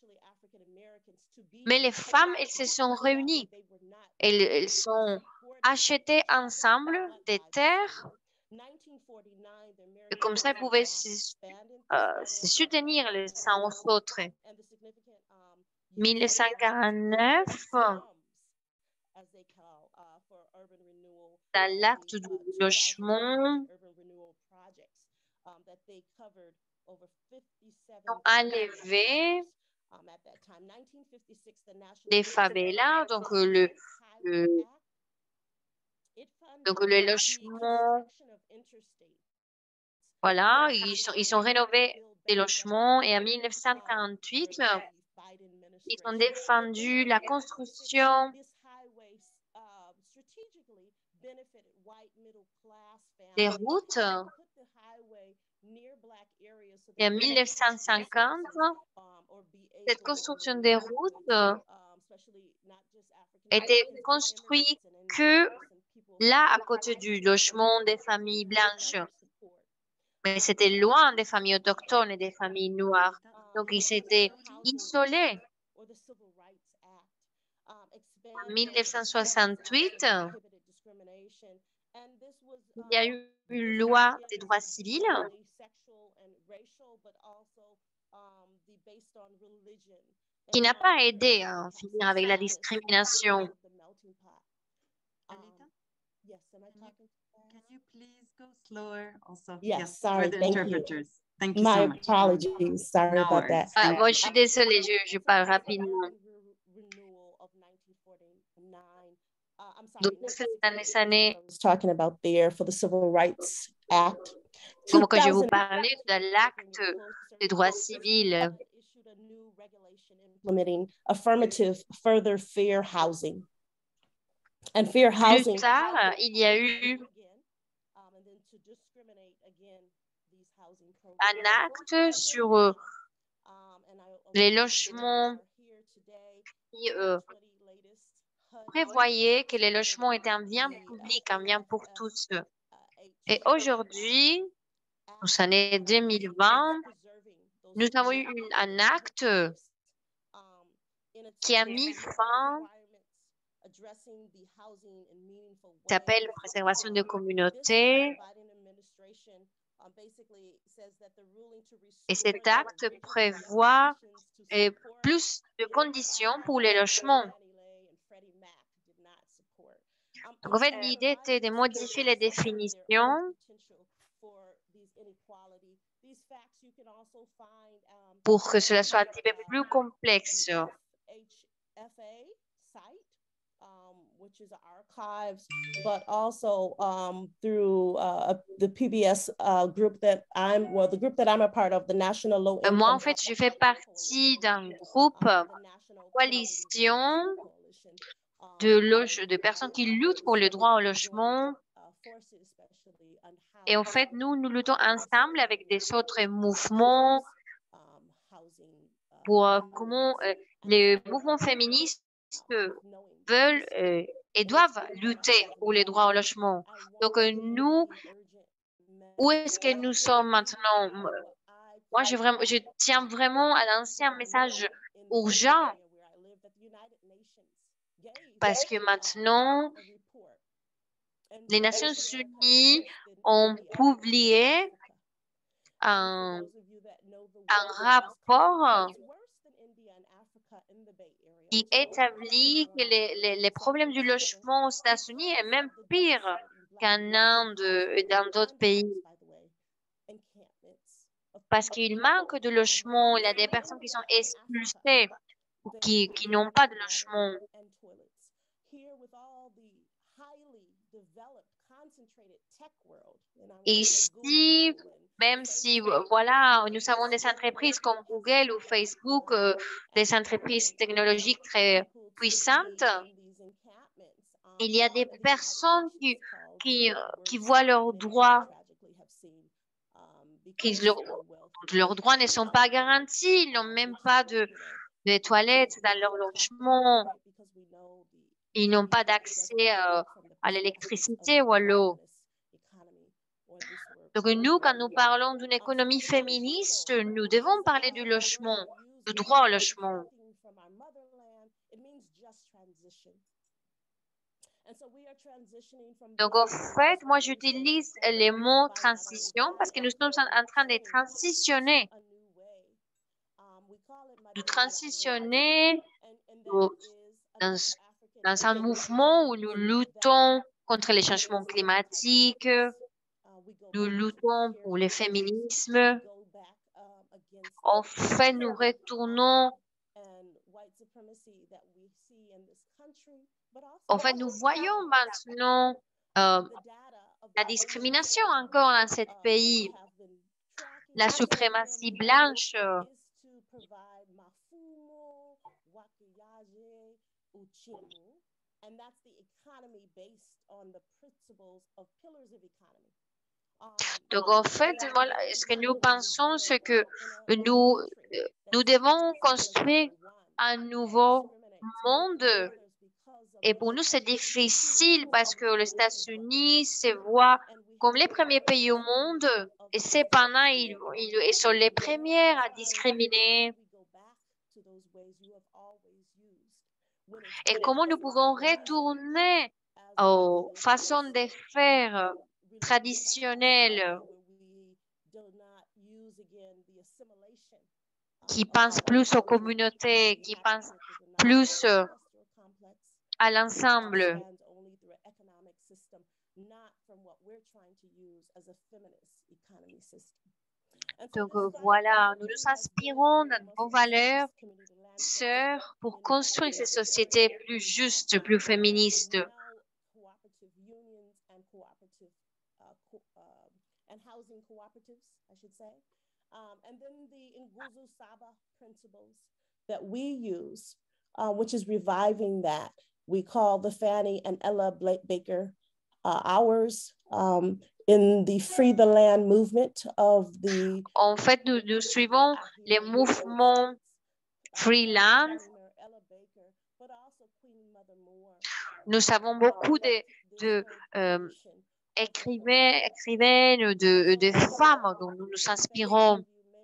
Mais les femmes, elles se sont réunies. Elles, elles ont acheté ensemble des terres. Et comme ça, elles pouvaient se, euh, se soutenir les uns aux autres. mille neuf cent quarante-neuf, dans l'acte du logement, ont enlevé les favelas, donc le, le, donc le logement, voilà, ils sont, ils ont rénové les logements et en mille neuf cent quarante-huit, ils ont défendu la construction des routes. Et en mille neuf cent cinquante, cette construction des routes était construite que là, à côté du logement des familles blanches. Mais c'était loin des familles autochtones et des familles noires. Donc, ils s'étaient isolés. En mille neuf cent soixante-huit, il y a eu une loi des droits civils qui n'a pas aidé à finir avec la discrimination.
Can you please go slower also?
Yes, sorry,
for the
thank you.
interpreters. Thank you
My
so much.
apologies. Sorry
No
about that.
worries.
Ah, moi, je suis désolée, je, je parle rapidement. Donc, c'est dans les années,
I was talking about there for the Civil Rights Act.
comme quand je vous parlais de l'acte des droits civils,
implementing affirmative further fair housing. And fair
Plus
housing.
tard, il y a eu un acte sur euh, les logements qui euh, prévoyait que les logements étaient un bien public, un bien pour tous. Et aujourd'hui, en année deux mille vingt, nous avons eu une- un acte qui a mis fin, s'appelle préservation des communautés. Et cet acte prévoit euh, plus de conditions pour les logements. Donc, en fait, l'idée était de modifier les définitions pour que cela soit un petit peu plus complexe.
Which is archives, but also um, through uh, the P B S uh, group that I'm, well, the group that I'm a part of, the National Low
Euh,
Income.
Moi, en fait, je fais partie d'un groupe, coalition de, loge, de personnes qui luttent pour le droit au logement. Et en fait, nous, nous luttons ensemble avec des autres mouvements pour euh, comment euh, les mouvements féministes veulent euh, et doivent lutter pour les droits au logement. Donc, euh, nous, où est-ce que nous sommes maintenant? Moi, je, vraiment, je tiens vraiment à lancer un message urgent parce que maintenant, les Nations Unies ont publié un, un rapport qui établit que les, les, les problèmes du logement aux États-Unis est même pire qu'en Inde et dans d'autres pays. Parce qu'il manque de logement, il y a des personnes qui sont expulsées ou qui, qui n'ont pas de logement. Ici, même si voilà, nous avons des entreprises comme Google ou Facebook, euh, des entreprises technologiques très puissantes, il y a des personnes qui, qui, qui voient leurs droits, qui, leur, leurs droits ne sont pas garantis, ils n'ont même pas de, de toilettes dans leur logement, ils n'ont pas d'accès euh, à l'électricité ou à l'eau. Donc nous, quand nous parlons d'une économie féministe, nous devons parler du logement, du droit au logement. Donc en fait, moi j'utilise les mots transition parce que nous sommes en train de transitionner. De transitionner dans, dans un mouvement où nous luttons contre les changements climatiques, nous luttons pour le féminisme. En fait, nous retournons. En fait, nous voyons maintenant euh, la discrimination encore dans ce pays, la suprématie blanche. Donc, en fait, voilà, ce que nous pensons, c'est que nous, nous devons construire un nouveau monde. Et pour nous, c'est difficile parce que les États-Unis se voient comme les premiers pays au monde et cependant, ils, ils, ils sont les premiers à discriminer. Et comment nous pouvons retourner aux façons de faire traditionnelles qui pensent plus aux communautés, qui pensent plus à l'ensemble. Donc voilà, nous nous inspirons de nos valeurs, sœurs, pour construire ces sociétés plus justes, plus féministes.
that we use, uh, which is reviving that. We call the Fannie and Ella Baker uh, hours um, in the Free the Land movement of the...
En fait, nous, nous suivons les mouvements Free Land. Nous savons beaucoup de, de euh, écrivains, écrivaines, de, de femmes dont nous nous inspirons.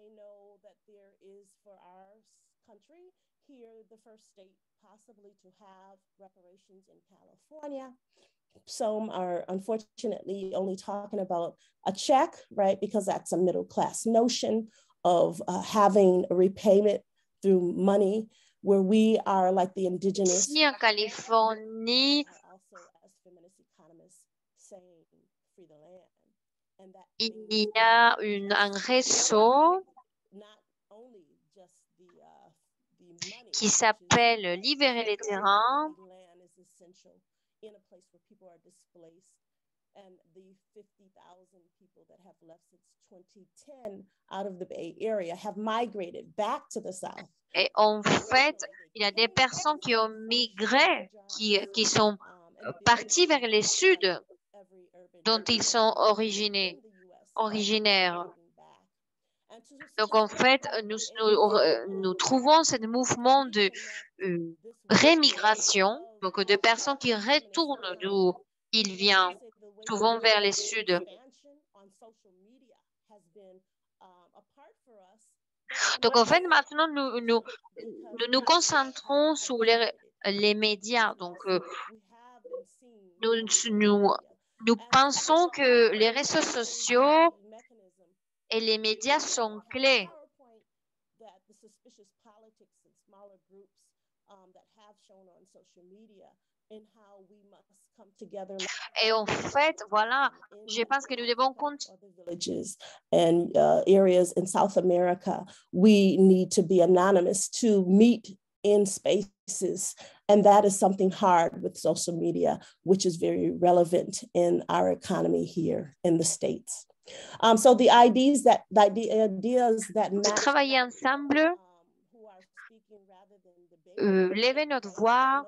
Some are unfortunately only talking about a check, right? Because that's a middle class notion of uh, having a repayment through money, where we are like the indigenous.
Ici en Californie, il y a une, un réseau qui s'appelle Libérer les terrains.
In a place where people are displaced, and the fifty thousand people that have left since twenty ten out of the Bay Area have migrated back to the South.
Et en fait, il y a des personnes qui ont migré, qui, qui sont parties vers le sud, dont ils sont originés, originaires. Donc en fait, nous, nous, nous trouvons ce mouvement de euh, rémigration, donc de personnes qui retournent d'où ils viennent, souvent vers le sud. Donc en fait, maintenant, nous nous, nous, nous concentrons sur les, les médias. Donc euh, nous, nous, nous pensons que les réseaux sociaux et les médias sont clés. Et en fait, voilà, je pense que nous devons continuer.
And uh, areas in South America, we need to be anonymous to meet in spaces. And that is something hard with social media, which is very relevant in our economy here in the States. Um, so the ideas that the ideas that
de travailler ensemble, euh, lever notre voix.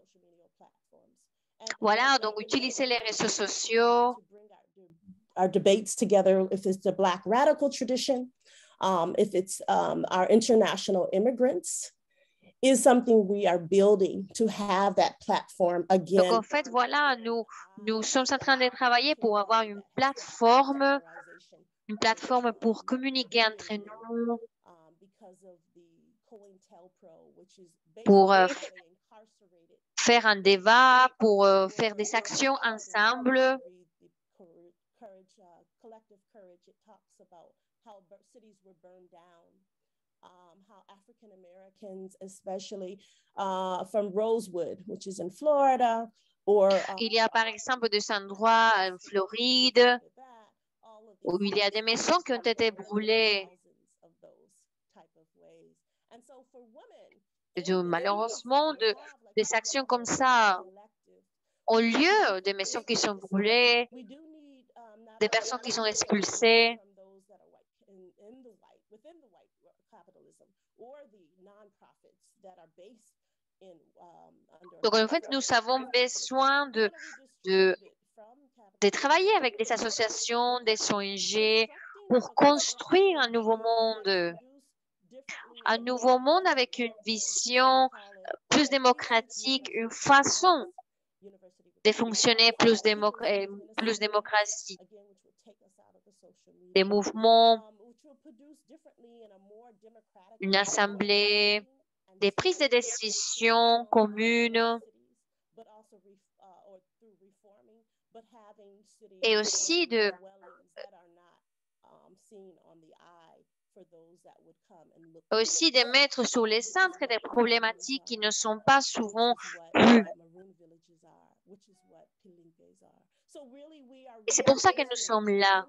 Voilà, donc utiliser les réseaux sociaux.
Our debates together, if it's the Black radical tradition, um, if it's um, our international immigrants, is something we are building to have that platform again.
Donc en fait, voilà, nous, nous sommes en train de travailler pour avoir une plateforme, une plateforme pour communiquer entre nous, pour euh, faire un débat, pour euh, faire des actions ensemble.
Um, how African Americans, especially uh, from Rosewood, which is in Florida, or um,
il y a par exemple des endroits en Floride où il y a des maisons qui ont été brûlées. De, malheureusement, de, des actions comme ça ont lieu, des maisons qui sont brûlées, des personnes qui sont expulsées. Donc en fait, nous avons besoin de, de, de travailler avec des associations, des O N G pour construire un nouveau monde, un nouveau monde avec une vision plus démocratique, une façon de fonctionner plus, démoc plus démocratique, des mouvements, une assemblée, des prises de décision communes et aussi de aussi de mettre sur les centres des problématiques qui ne sont pas souvent vues. Et c'est pour ça que nous sommes là.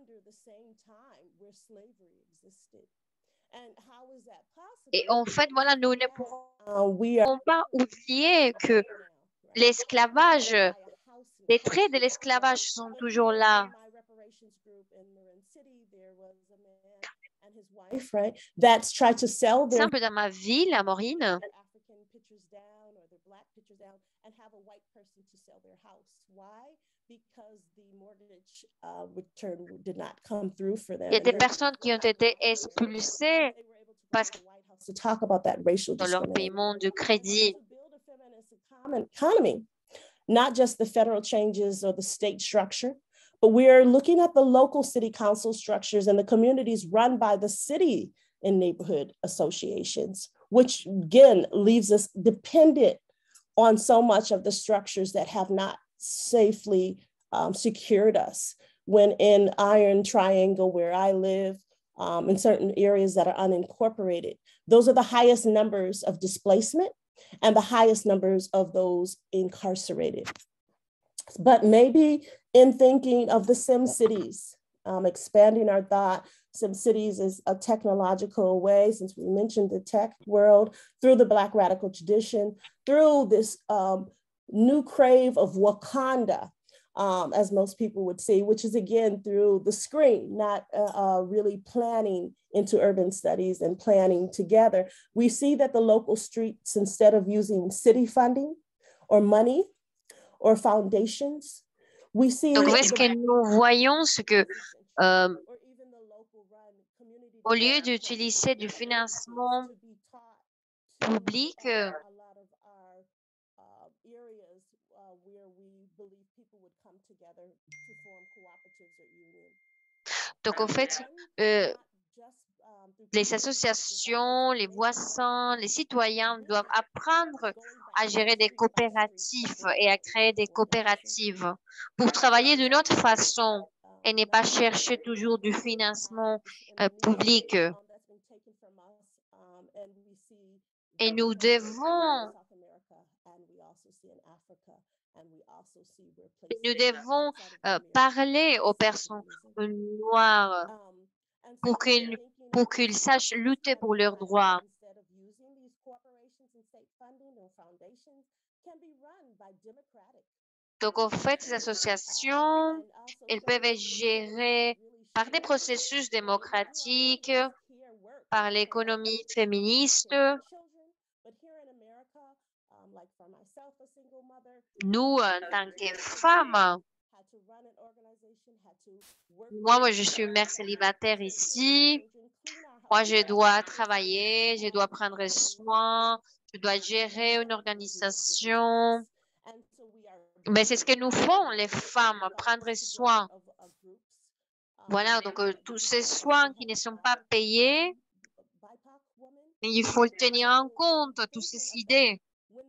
Et en fait, voilà, nous ne pouvons pas oublier que l'esclavage, les traits de l'esclavage sont toujours là.
life, right? That's tried to sell their
Simple dans ma ville, à Maureen.
African pictures down or their black pictures down and have a white person to sell their house. Why? Because the mortgage uh, return did not come through for them.
Il y a des personnes qui ont été expulsées parce que
to talk about that racial
dans leur paiement de crédit.
Economy, not just the federal changes or the state structure, but we're looking at the local city council structures and the communities run by the city and neighborhood associations, which again leaves us dependent on so much of the structures that have not safely um, secured us. When in Iron Triangle, where I live, um, in certain areas that are unincorporated, those are the highest numbers of displacement and the highest numbers of those incarcerated. But maybe in thinking of the Sim Cities, um, expanding our thought, Sim Cities is a technological way, since we mentioned the tech world, through the Black radical tradition, through this um, new crave of Wakanda, um, as most people would see, which is again through the screen, not uh, uh, really planning into urban studies and planning together. We see that the local streets, instead of using city funding or money or foundations, we see.
Donc, est-ce que nous voyons ce que, euh, au lieu d'utiliser du financement public, euh, donc en fait, euh, les associations, les voisins, les citoyens doivent apprendre à gérer des coopératives et à créer des coopératives pour travailler d'une autre façon et ne pas chercher toujours du financement euh, public. Et nous devons, nous devons euh, parler aux personnes noires pour qu'ils pour qu'ils sachent lutter pour leurs droits. Donc, en fait, ces associations, elles peuvent être gérées par des processus démocratiques, par l'économie féministe. Nous, en tant que femmes, moi, moi, je suis mère célibataire ici. Moi, je dois travailler, je dois prendre soin, je dois gérer une organisation. Mais c'est ce que nous font, les femmes, prendre soin. Voilà, donc euh, tous ces soins qui ne sont pas payés, il faut le tenir en compte, toutes ces idées.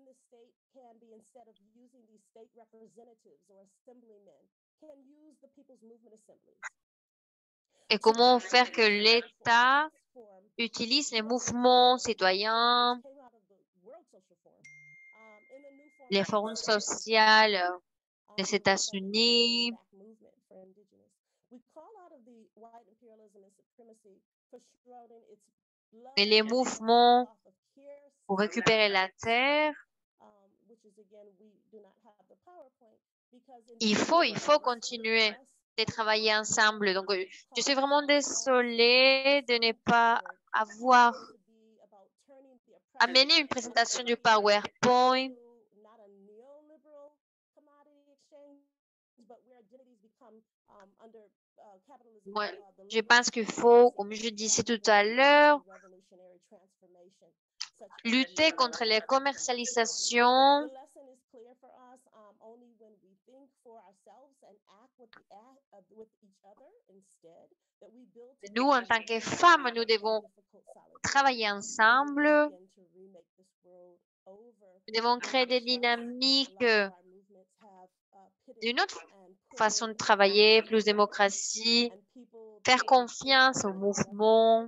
Et comment faire que l'État utilise les mouvements citoyens, les forums sociaux des États-Unis, et les mouvements pour récupérer la terre. Il faut, il faut continuer de travailler ensemble. Donc, je suis vraiment désolée de ne pas avoir amené une présentation du PowerPoint. Moi, je pense qu'il faut, comme je disais tout à l'heure, lutter contre les commercialisations. Nous, en tant que femmes, nous devons travailler ensemble. Nous devons créer des dynamiques d'une autre façon de travailler, plus démocratie, faire confiance au mouvement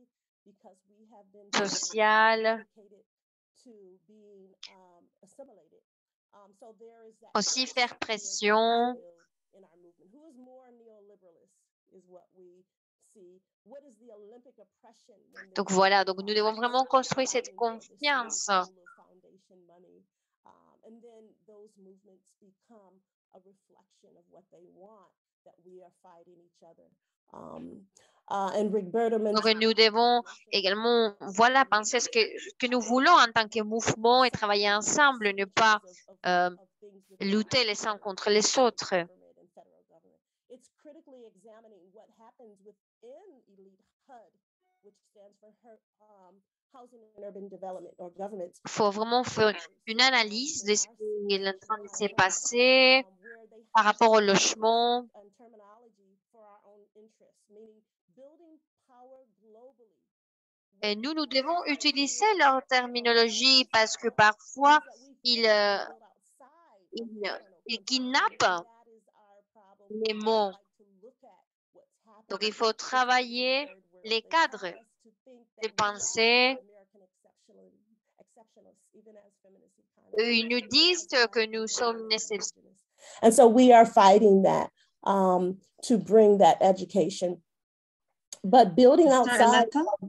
social. Aussi faire pression. Donc voilà, donc nous devons vraiment construire cette confiance.
Um, uh, and Roberta
Donc,
mentioned.
nous devons également, voilà, penser ce que, ce que nous voulons en tant que mouvement et travailler ensemble, ne pas euh, lutter les uns contre les autres.
It's critically examining what happens within Elite H U D, which stands for her, um, Housing and Urban Development or Government.
Il faut vraiment faire une analyse de ce qui est en train de se passer par rapport au logement. Et nous, nous devons utiliser leur terminologie parce que parfois, ils, euh, ils, ils kidnappent les mots. Donc, il faut travailler les cadres de pensée. Eux, ils nous disent que nous sommes nécessaires.
And so we are fighting that um, to bring that education. But building
Sister
outside.
Aletta?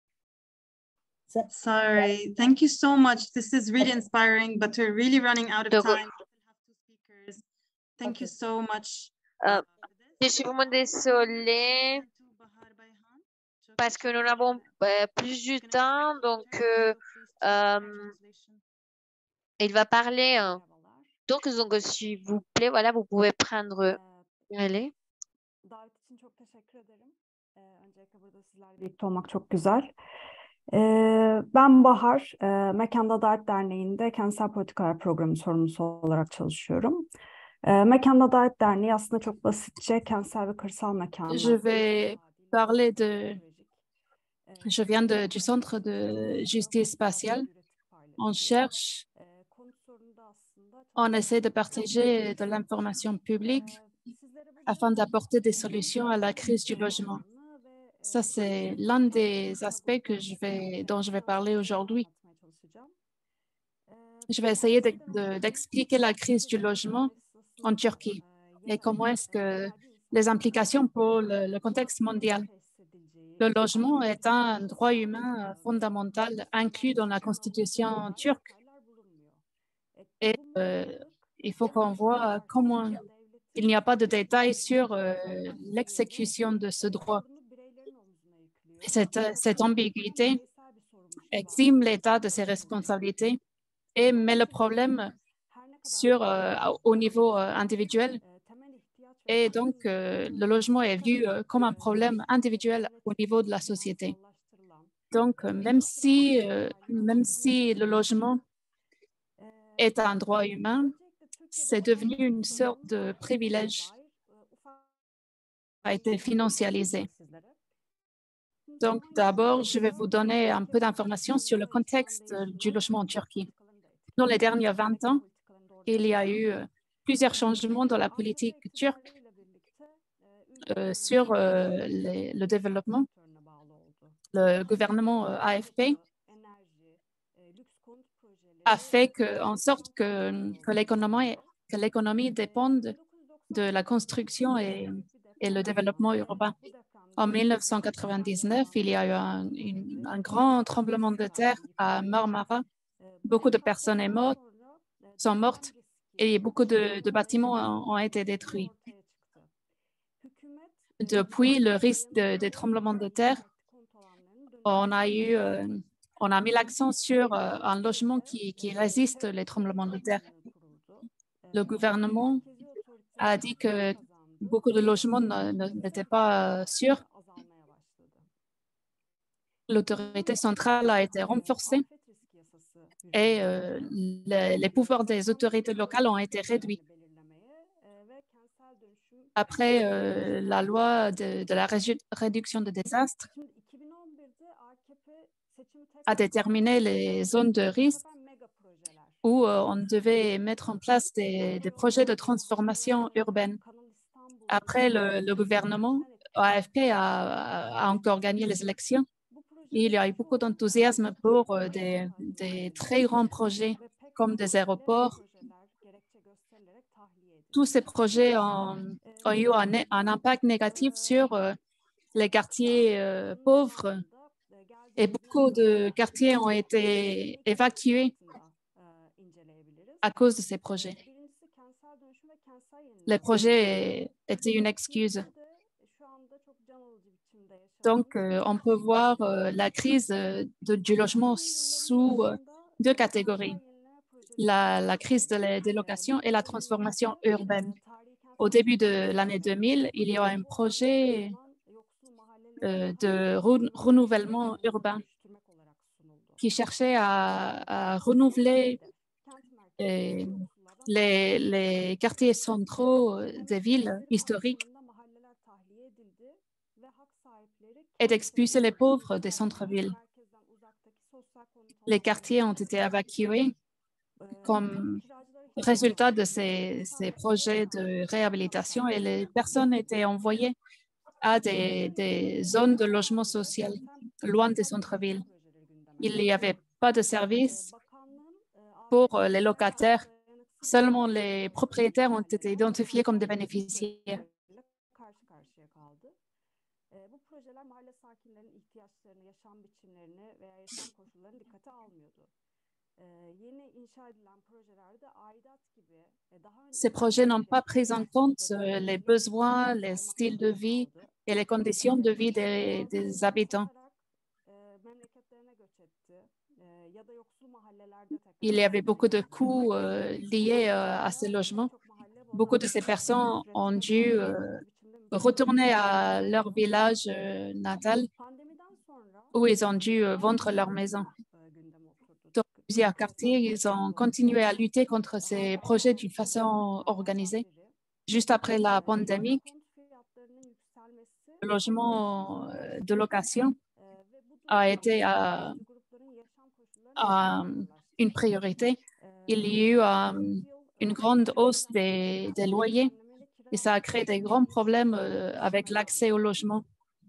Sorry, thank you so much. This is really inspiring, but we're really running out of
Donc,
time. Speakers. Thank you so much.
Euh, je suis vraiment désolée parce que nous n'avons euh, plus du temps. Donc, euh, euh, il va parler. Hein. Donc, donc s'il vous plaît, voilà, vous pouvez prendre relais.
Davet için çok teşekkür ederim. Ee, öncelikle burada sizlerle birlikte olmak çok güzel. Ee, ben Bahar, e, Mekanda Adalet Derneği'nde Kentsel Politikalar Programı sorumlusu olarak çalışıyorum. E, Mekanda Adalet Derneği aslında çok basitçe kentsel ve kırsal mekanlar.
Je vais parler de... Je viens de, du Centre de justice spatiale. On cherche, on essaie de partager de l'information publique afin d'apporter des solutions à la crise du logement. Ça, c'est l'un des aspects que je vais, dont je vais parler aujourd'hui. Je vais essayer de, de, d'expliquer la crise du logement en Turquie et comment est-ce que les implications pour le, le contexte mondial. Le logement est un droit humain fondamental inclus dans la constitution turque. Et euh, il faut qu'on voit comment il n'y a pas de détails sur euh, l'exécution de ce droit. Cette, cette ambiguïté exime l'État de ses responsabilités et met le problème sur, euh, au niveau euh, individuel. Et donc, euh, le logement est vu euh, comme un problème individuel au niveau de la société. Donc, euh, même, si, euh, même si le logement est un droit humain, c'est devenu une sorte de privilège qui a été financiarisé. Donc, d'abord, je vais vous donner un peu d'informations sur le contexte du logement en Turquie. Dans les derniers vingt ans, il y a eu plusieurs changements dans la politique turque euh, sur euh, les, le développement. Le gouvernement euh, A F P a fait que, en sorte que, que l'économie que l'économie dépende de la construction et, et le développement urbain. En mille neuf cent quatre-vingt-dix-neuf, il y a eu un, une, un grand tremblement de terre à Marmara. Beaucoup de personnes est mortes, sont mortes et beaucoup de, de bâtiments ont, ont été détruits. Depuis le risque de, de tremblement de terre, on a, eu, euh, on a mis l'accent sur euh, un logement qui, qui résiste les tremblements de terre. Le gouvernement a dit que beaucoup de logements n'étaient pas euh, sûrs. L'autorité centrale a été renforcée et euh, les, les pouvoirs des autorités locales ont été réduits. Après euh, la loi de, de la réduction des désastres a déterminé les zones de risque où euh, on devait mettre en place des, des projets de transformation urbaine. Après, le, le gouvernement, A F P a, a encore gagné les élections. Il y a eu beaucoup d'enthousiasme pour euh, des, des très grands projets comme des aéroports. Tous ces projets ont, ont eu un, un impact négatif sur euh, les quartiers euh, pauvres et beaucoup de quartiers ont été évacués à cause de ces projets. Les projets étaient une excuse. Donc, euh, on peut voir euh, la crise euh, de, du logement sous euh, deux catégories, la, la crise de la délocation et la transformation urbaine. Au début de l'année deux mille, il y a un projet euh, de re- renouvellement urbain qui cherchait à, à renouveler euh, les, les quartiers centraux des villes historiques et d'expulser les pauvres des centres-villes. Les quartiers ont été évacués comme résultat de ces, ces projets de réhabilitation et les personnes étaient envoyées à des, des zones de logement social loin des centres-villes. Il n'y avait pas de service pour les locataires. Seulement les propriétaires ont été identifiés comme des bénéficiaires.
Bu projeler mahalle sakinlerinin ihtiyaçlarını, yaşam biçimlerini veya yaşam koşullarını dikkate almıyordu. Yeni inşa edilen projelerde aidat gibi daha önce
Ces projets n'ont pas pris en compte euh, les besoins, les styles de vie et les conditions de vie des, des habitants.
memleketlerine göç etti ya da yoksul mahallelerde tekrar
Il y avait beaucoup de coûts euh, liés euh, à ces logements. Beaucoup de ces personnes ont dû euh, retourner à leur village euh, natal où ils ont dû euh, vendre leur maison. Dans plusieurs quartiers, ils ont continué à lutter contre ces projets d'une façon organisée. Juste après la pandémie, le logement euh, de location a été à, à une priorité. Il y a eu euh, une grande hausse des, des loyers et ça a créé des grands problèmes euh, avec l'accès au logement.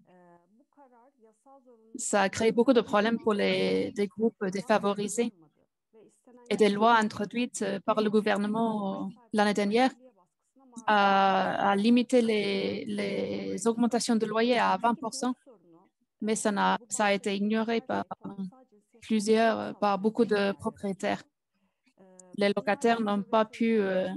Ça a créé beaucoup de problèmes pour les des groupes défavorisés. Et des lois introduites par le gouvernement l'année dernière à, à limiter les, les augmentations de loyer à vingt pour cent, mais ça, n'a, ça a été ignoré par plusieurs, par beaucoup de propriétaires. Les locataires n'ont pas pu, euh,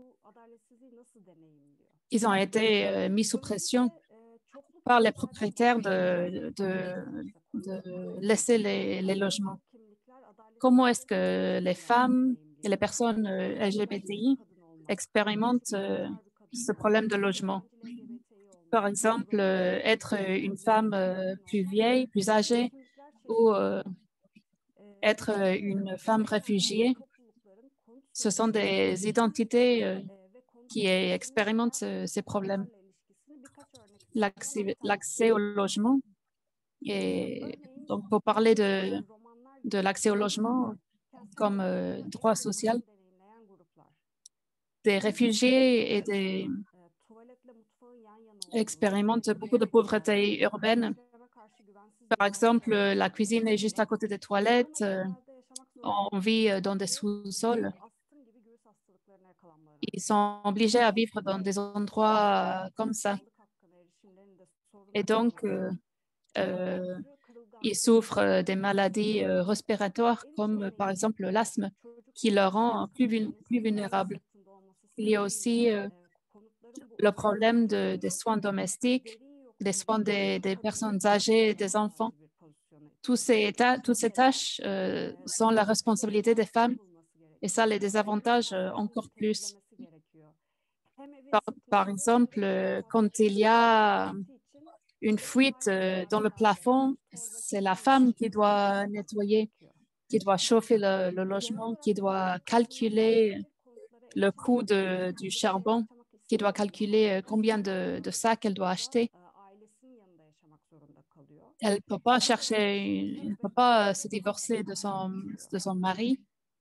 ils ont été euh, mis sous pression par les propriétaires de, de, de laisser les, les logements. Comment est-ce que les femmes et les personnes euh, L G B T I expérimentent euh, ce problème de logement? Par exemple, euh, être une femme euh, plus vieille, plus âgée, ou euh, être une femme réfugiée. Ce sont des identités euh, qui expérimentent ce- ces problèmes. L'accès, l'accès au logement. Et donc, pour parler de, de l'accès au logement comme euh, droit social, des réfugiés et des expérimentent beaucoup de pauvreté urbaine. Par exemple, la cuisine est juste à côté des toilettes. euh, On vit dans des sous-sols. Ils sont obligés à vivre dans des endroits euh, comme ça. Et donc, euh, euh, ils souffrent des maladies euh, respiratoires comme euh, par exemple l'asthme qui leur rend plus, vul- plus vulnérables. Il y a aussi euh, le problème de, des soins domestiques, des soins des, des personnes âgées, des enfants. Tous ces ta- toutes ces tâches euh, sont la responsabilité des femmes et ça les désavantage euh, encore plus. Par, par exemple, euh, quand il y a une fuite euh, dans le plafond, c'est la femme qui doit nettoyer, qui doit chauffer le, le logement, qui doit calculer le coût de, du charbon, qui doit calculer euh, combien de, de sacs elle doit acheter. Elle ne peut pas chercher, une- elle ne peut pas se divorcer de son, de son mari.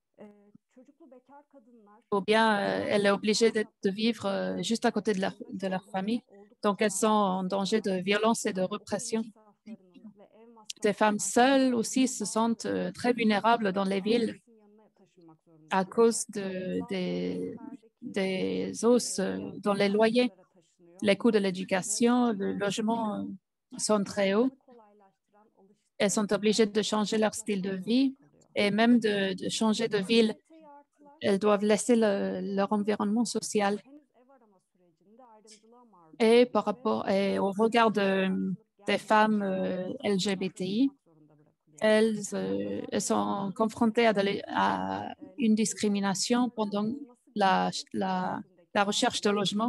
Ou bien euh, elle est obligée de, de vivre euh, juste à côté de leur, de leur famille. Donc, elles sont en danger de violence et de répression. Des femmes seules aussi se sentent euh, très vulnérables dans les villes à cause de, des, des hausses euh, dans les loyers. Les coûts de l'éducation, le logement euh, sont très hauts. Elles sont obligées de changer leur style de vie et même de, de changer de ville. Elles doivent laisser le- leur environnement social. Et par rapport et au regard de des femmes euh, L G B T I. Elles, euh, elles sont confrontées à, de, à une discrimination pendant la, la, la recherche de logement.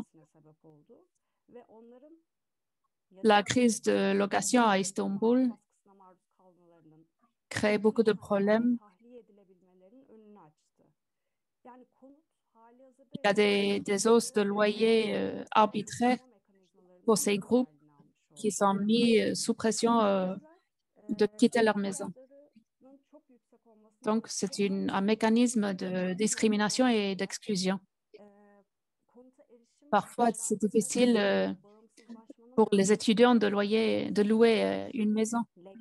La crise de location à Istanbul crée beaucoup de problèmes. Il y a des, des hausses de loyer euh, arbitraires pour ces groupes qui sont mis euh, sous pression euh, de quitter leur maison. Donc, c'est un mécanisme de discrimination et d'exclusion. Parfois, c'est difficile euh, pour les étudiants de, loyer, de louer euh, une maison.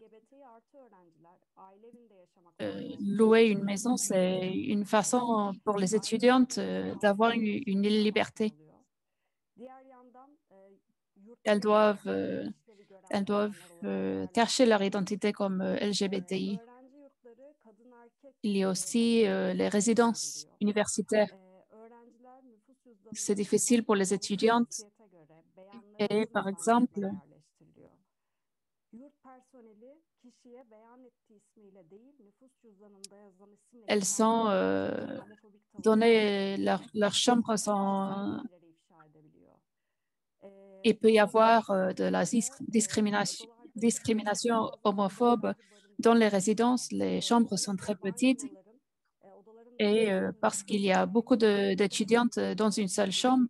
Euh, louer une maison, c'est une façon pour les étudiantes euh, d'avoir une, une liberté. Elles doivent, euh, elles doivent euh, cacher leur identité comme euh, L G B T I. Il y a aussi euh, les résidences universitaires. C'est difficile pour les étudiantes. Et par exemple, elles sont euh, données, leur, leurs chambres sont... Il peut y avoir euh, de la discrimination, discrimination homophobe dans les résidences. Les chambres sont très petites et euh, parce qu'il y a beaucoup d'étudiantes dans une seule chambre,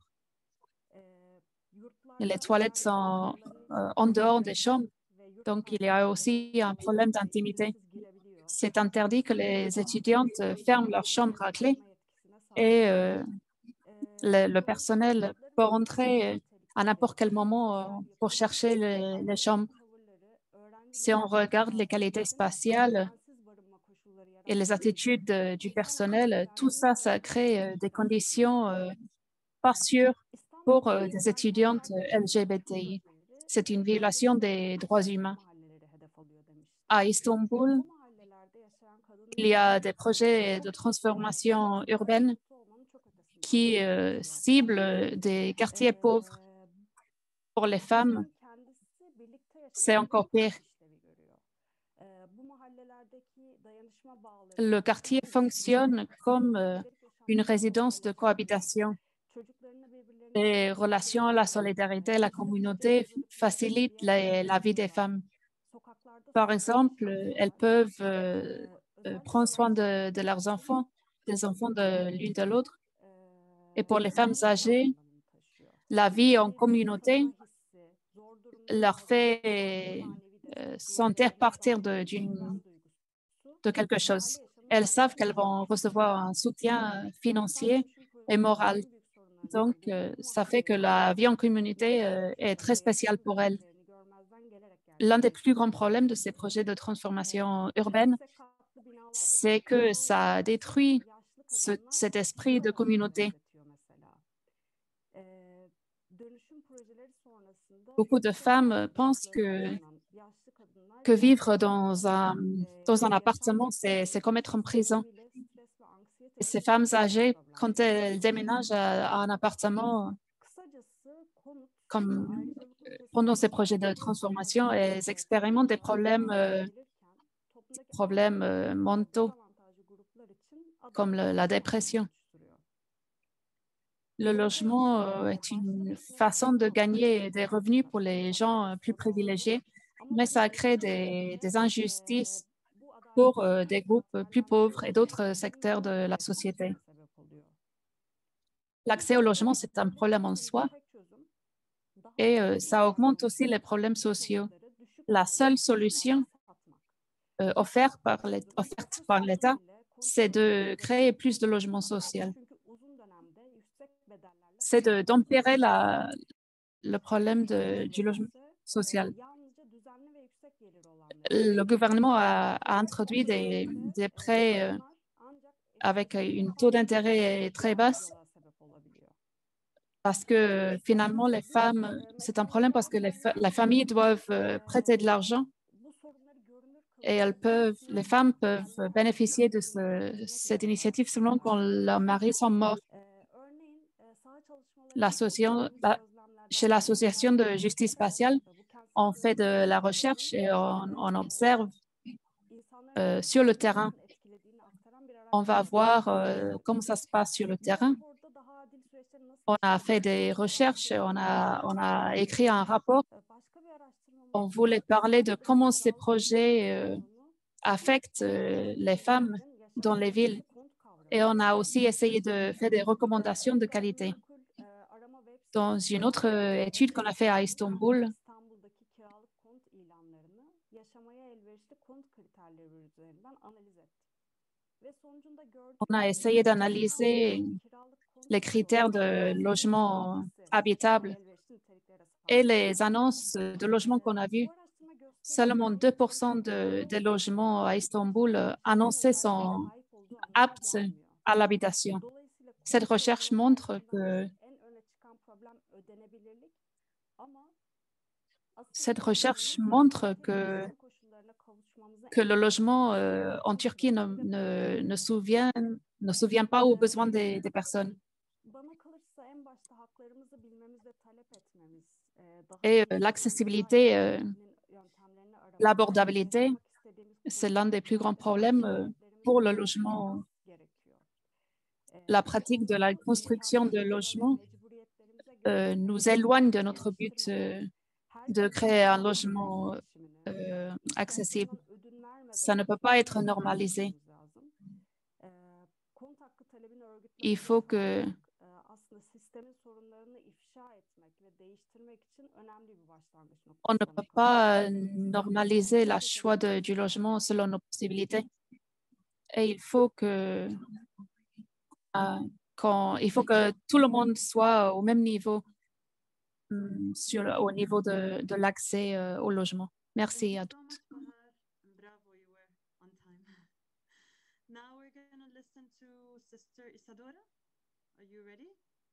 les toilettes sont euh, en dehors des chambres. Donc, il y a aussi un problème d'intimité. C'est interdit que les étudiantes ferment leur chambre à clé et euh, le, le personnel peut rentrer à n'importe quel moment euh, pour chercher les, les chambres. Si on regarde les qualités spatiales et les attitudes euh, du personnel, tout ça, ça crée euh, des conditions euh, pas sûres pour euh, des étudiantes L G B T I. C'est une violation des droits humains. À Istanbul, il y a des projets de transformation urbaine qui euh, ciblent des quartiers pauvres. Pour les femmes, c'est encore pire. Le quartier fonctionne comme euh, une résidence de cohabitation. Les relations, la solidarité, la communauté facilitent la, la vie des femmes. Par exemple, elles peuvent euh, euh, prendre soin de, de leurs enfants, des enfants de l'une de l'autre. Et pour les femmes âgées, la vie en communauté leur fait euh, sentir partir de, d'une, de quelque chose. Elles savent qu'elles vont recevoir un soutien financier et moral. Donc, euh, ça fait que la vie en communauté euh, est très spéciale pour elles. L'un des plus grands problèmes de ces projets de transformation urbaine, c'est que ça détruit ce, cet esprit de communauté. Beaucoup de femmes pensent que, que vivre dans un, dans un appartement, c'est, c'est comme être en prison. Ces femmes âgées, quand elles déménagent à, à un appartement, comme pendant ces projets de transformation, elles expérimentent des problèmes, euh, des problèmes euh, mentaux, comme le, la dépression. Le logement euh, est une façon de gagner des revenus pour les gens euh, plus privilégiés, mais ça crée des, des injustices pour euh, des groupes plus pauvres et d'autres secteurs de la société. L'accès au logement, c'est un problème en soi et euh, ça augmente aussi les problèmes sociaux. La seule solution euh, offerte par l'État, c'est de créer plus de logements sociaux. C'est d'empirer le problème de, du logement social. Le gouvernement a, a introduit des, des prêts euh, avec un taux d'intérêt très bas parce que finalement, les femmes, c'est un problème parce que les, les familles doivent euh, prêter de l'argent et elles peuvent, les femmes peuvent bénéficier de ce, cette initiative seulement quand leurs maris sont morts. La, chez l'Association de justice spatiale, on fait de la recherche et on, on observe euh, sur le terrain. On va voir euh, comment ça se passe sur le terrain. On a fait des recherches, on a, on a écrit un rapport. On voulait parler de comment ces projets euh, affectent euh, les femmes dans les villes. Et on a aussi essayé de faire des recommandations de qualité. Dans une autre étude qu'on a fait à Istanbul, on a essayé d'analyser les critères de logement habitable et les annonces de logements qu'on a vues. Seulement deux pour cent de, des logements à Istanbul euh, annoncés sont aptes à l'habitation. Cette recherche montre que cette recherche montre que, que le logement euh, en Turquie ne, ne, ne, souvient, ne souvient pas aux besoins des, des personnes. Et euh, l'accessibilité, euh, l'abordabilité, c'est l'un des plus grands problèmes euh, pour le logement. La pratique de la construction de logements euh, nous éloigne de notre but euh, de créer un logement euh, accessible. Ça ne peut pas être normalisé. Il faut que on ne peut pas normaliser le choix de, du logement selon nos possibilités. Et il faut que, euh, quand, il faut que tout le monde soit au même niveau um, sur, au niveau de, de l'accès euh, au logement. Merci à toutes.
Bravo, you were on time. Now we're going to listen to Sister Isadora. Are you ready?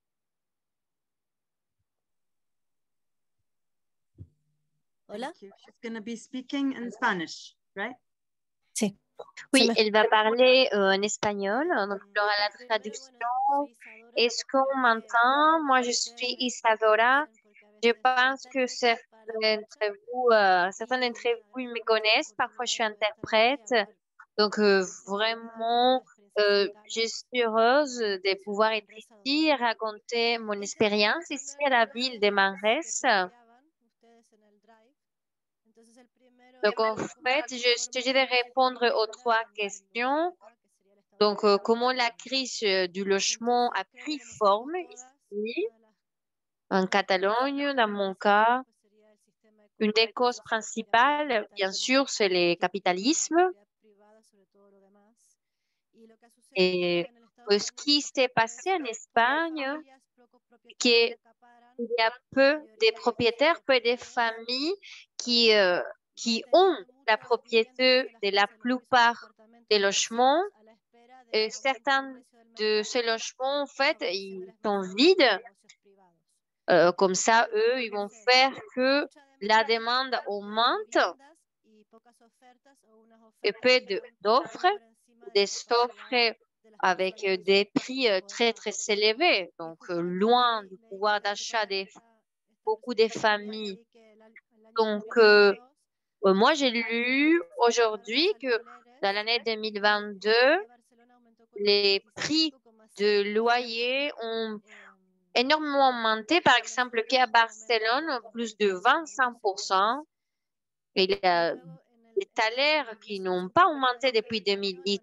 Hola.
She's going to be speaking in Spanish, right?
Sí.
Oui, elle va parler euh, en espagnol, donc il y aura la traduction. Est-ce qu'on m'entend? Moi, je suis Isadora. Je pense que certains d'entre vous, euh, certains d'entre vous ils me connaissent. Parfois, je suis interprète. Donc, euh, vraiment, euh, je suis heureuse de pouvoir être ici et raconter mon expérience ici à la ville de Manresa. Donc, en fait, je suis de répondre aux trois questions. Donc, euh, comment la crise du logement a pris forme ici, en Catalogne, dans mon cas. Une des causes principales, bien sûr, c'est le capitalisme. Et euh, ce qui s'est passé en Espagne, c'est qu'il y a peu de propriétaires, peu de familles qui, euh, qui ont la propriété de la plupart des logements. Et certains de ces logements, en fait, ils sont vides. Euh, comme ça, eux, ils vont faire que la demande augmente et peu d'offres, des offres avec des prix très, très élevés, donc loin du pouvoir d'achat de beaucoup de familles. Donc, euh, moi, j'ai lu aujourd'hui que dans l'année deux mille vingt-deux, les prix de loyer ont énormément augmenté. Par exemple, qu'à Barcelone, plus de vingt-cinq pour cent. Et il y a des salaires qui n'ont pas augmenté depuis deux mille dix.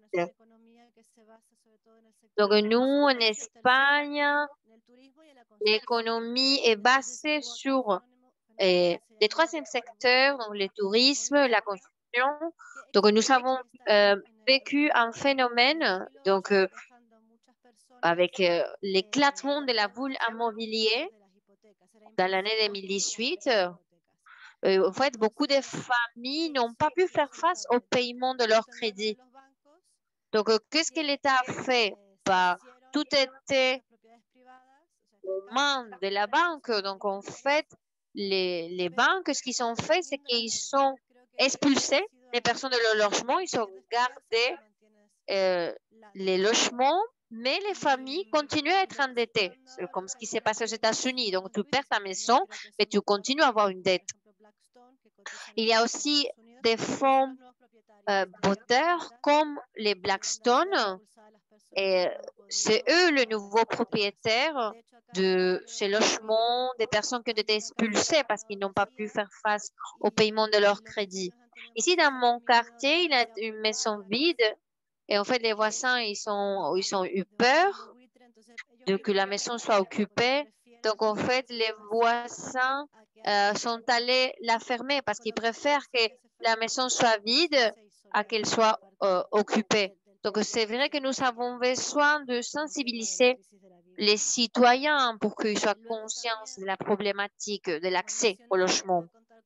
Donc, nous, en Espagne, l'économie est basée sur eh, les troisième secteurs, donc le tourisme, la construction. Donc, nous avons euh, vécu un phénomène, donc, euh, avec euh, l'éclatement de la bulle immobilière dans l'année deux mille dix-huit. Euh, en fait, beaucoup de familles n'ont pas pu faire face au paiement de leur crédit. Donc, euh, qu'est-ce que l'État a fait? Bah, tout était aux mains de la banque. Donc, en fait, les, les banques, ce qu'ils ont fait, c'est qu'ils ont expulsé les personnes de leur logement. Ils ont gardé euh, les logements, mais les familles continuent à être endettées. C'est comme ce qui s'est passé aux États-Unis. Donc, tu perds ta maison, mais tu continues à avoir une dette. Il y a aussi des fonds euh, voteurs comme les Blackstone, et c'est eux le nouveau propriétaire de ces logements des personnes qui ont été expulsées parce qu'ils n'ont pas pu faire face au paiement de leur crédit. Ici, dans mon quartier, il y a une maison vide et en fait, les voisins, ils, sont, ils ont eu peur de que la maison soit occupée. Donc, en fait, les voisins euh, sont allés la fermer parce qu'ils préfèrent que la maison soit vide à qu'elle soit euh, occupée. Donc, c'est vrai que nous avons besoin de sensibiliser les citoyens pour qu'ils soient conscients de la problématique de l'accès au logement.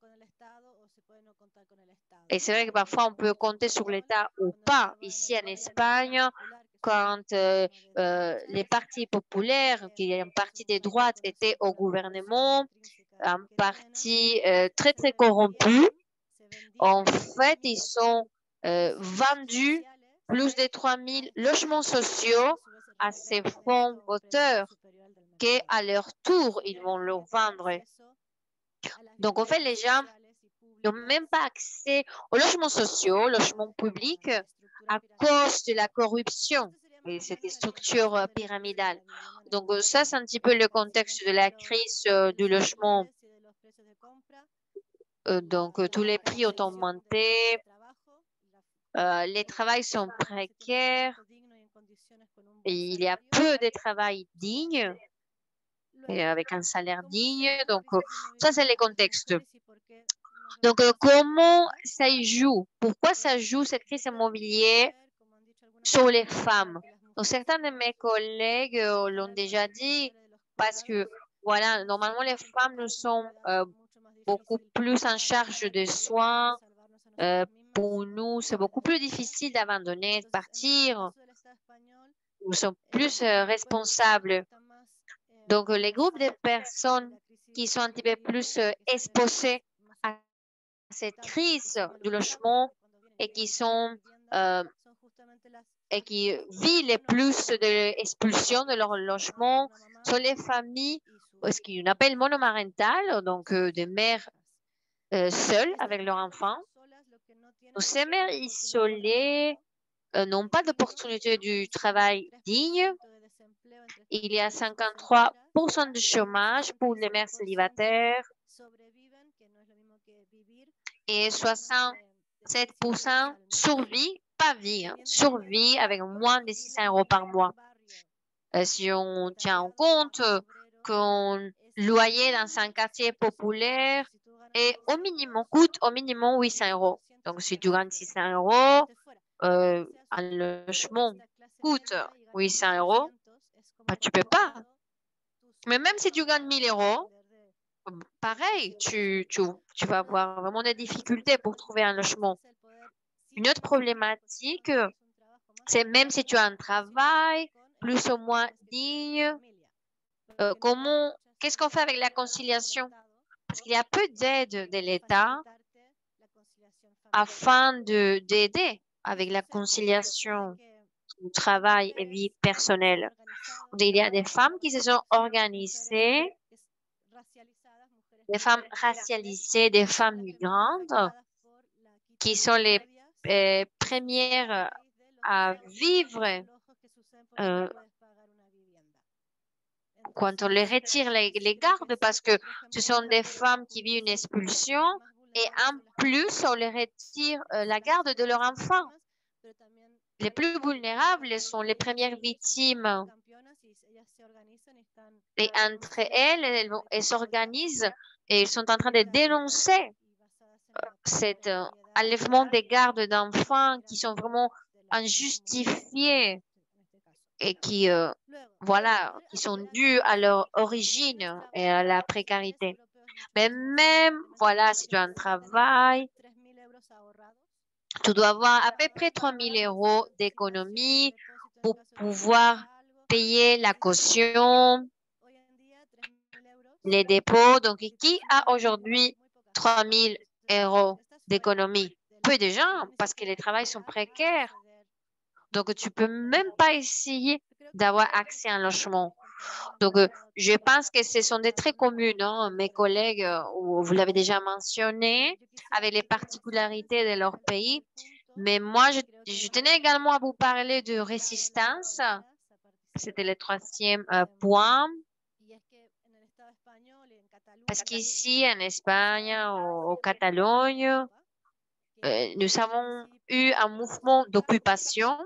Et c'est vrai que parfois, on peut compter sur l'État ou pas. Ici, en Espagne, quand euh, euh, les partis populaires, qui est un parti de droite, étaient au gouvernement, un parti euh, très, très corrompu, en fait, ils ont euh, vendu plus de trois mille logements sociaux à ces fonds voteurs qu'à leur tour, ils vont leur vendre. Donc, en fait, les gens n'ont même pas accès aux logements sociaux, aux logements publics, à cause de la corruption et cette structure pyramidale. Donc, ça, c'est un petit peu le contexte de la crise du logement. Euh, donc, euh, tous les prix ont augmenté, euh, les travails sont précaires, et il y a peu de travail digne, et avec un salaire digne. Donc, euh, ça, c'est le contexte. Donc, euh, comment ça y joue? Pourquoi ça joue cette crise immobilière sur les femmes? Donc, certains de mes collègues euh, l'ont déjà dit, parce que, voilà, normalement, les femmes, nous sommes euh, beaucoup plus en charge des soins. Euh, pour nous, c'est beaucoup plus difficile d'abandonner, de partir. Nous sommes plus euh, responsables. Donc, les groupes de personnes qui sont un petit peu plus euh, exposées à cette crise du logement et qui sont euh, et qui vivent le plus de l'expulsion de leur logement sont les familles, ce qu'on appelle monomarentales, donc euh, des mères euh, seules avec leurs enfants. Donc, ces mères isolées euh, n'ont pas d'opportunité du travail digne. Il y a cinquante-trois pour cent de chômage pour les mères célibataires et soixante-sept pour cent survie, pas vie, hein, survie avec moins de six cents euros par mois. Euh, si on tient en compte qu'un loyer dans un quartier populaire est au minimum, coûte au minimum huit cents euros. Donc, si tu gagnes six cents euros, euh, un logement coûte huit cents euros, bah, tu ne peux pas. Mais même si tu gagnes mille euros, pareil, tu, tu, tu vas avoir vraiment des difficultés pour trouver un logement. Une autre problématique, c'est même si tu as un travail plus ou moins digne, euh, comment, qu'est-ce qu'on fait avec la conciliation? Parce qu'il y a peu d'aide de l'État afin de, d'aider avec la conciliation du travail et vie personnelle. Il y a des femmes qui se sont organisées, des femmes racialisées, des femmes migrantes, qui sont les euh, premières à vivre euh, quand on les retire les, les gardes, parce que ce sont des femmes qui vivent une expulsion et en plus, on les retire euh, la garde de leur enfant. Les plus vulnérables sont les premières victimes. Et entre elles, elles, elles s'organisent et elles sont en train de dénoncer cet euh, enlèvement des gardes d'enfants qui sont vraiment injustifiés et qui, euh, voilà, qui sont dus à leur origine et à la précarité. Mais même, voilà, si tu as un travail, tu dois avoir à peu près trois mille euros d'économie pour pouvoir payer la caution, les dépôts. Donc, qui a aujourd'hui trois mille euros d'économie? Peu de gens, parce que les travails sont précaires. Donc, tu ne peux même pas essayer d'avoir accès à un logement. Donc, euh, je pense que ce sont des traits communs, hein, mes collègues, euh, vous l'avez déjà mentionné, avec les particularités de leur pays. Mais moi, je, je tenais également à vous parler de résistance. C'était le troisième euh, point. Parce qu'ici, en Espagne, au, au Catalogne, euh, nous avons eu un mouvement d'occupation.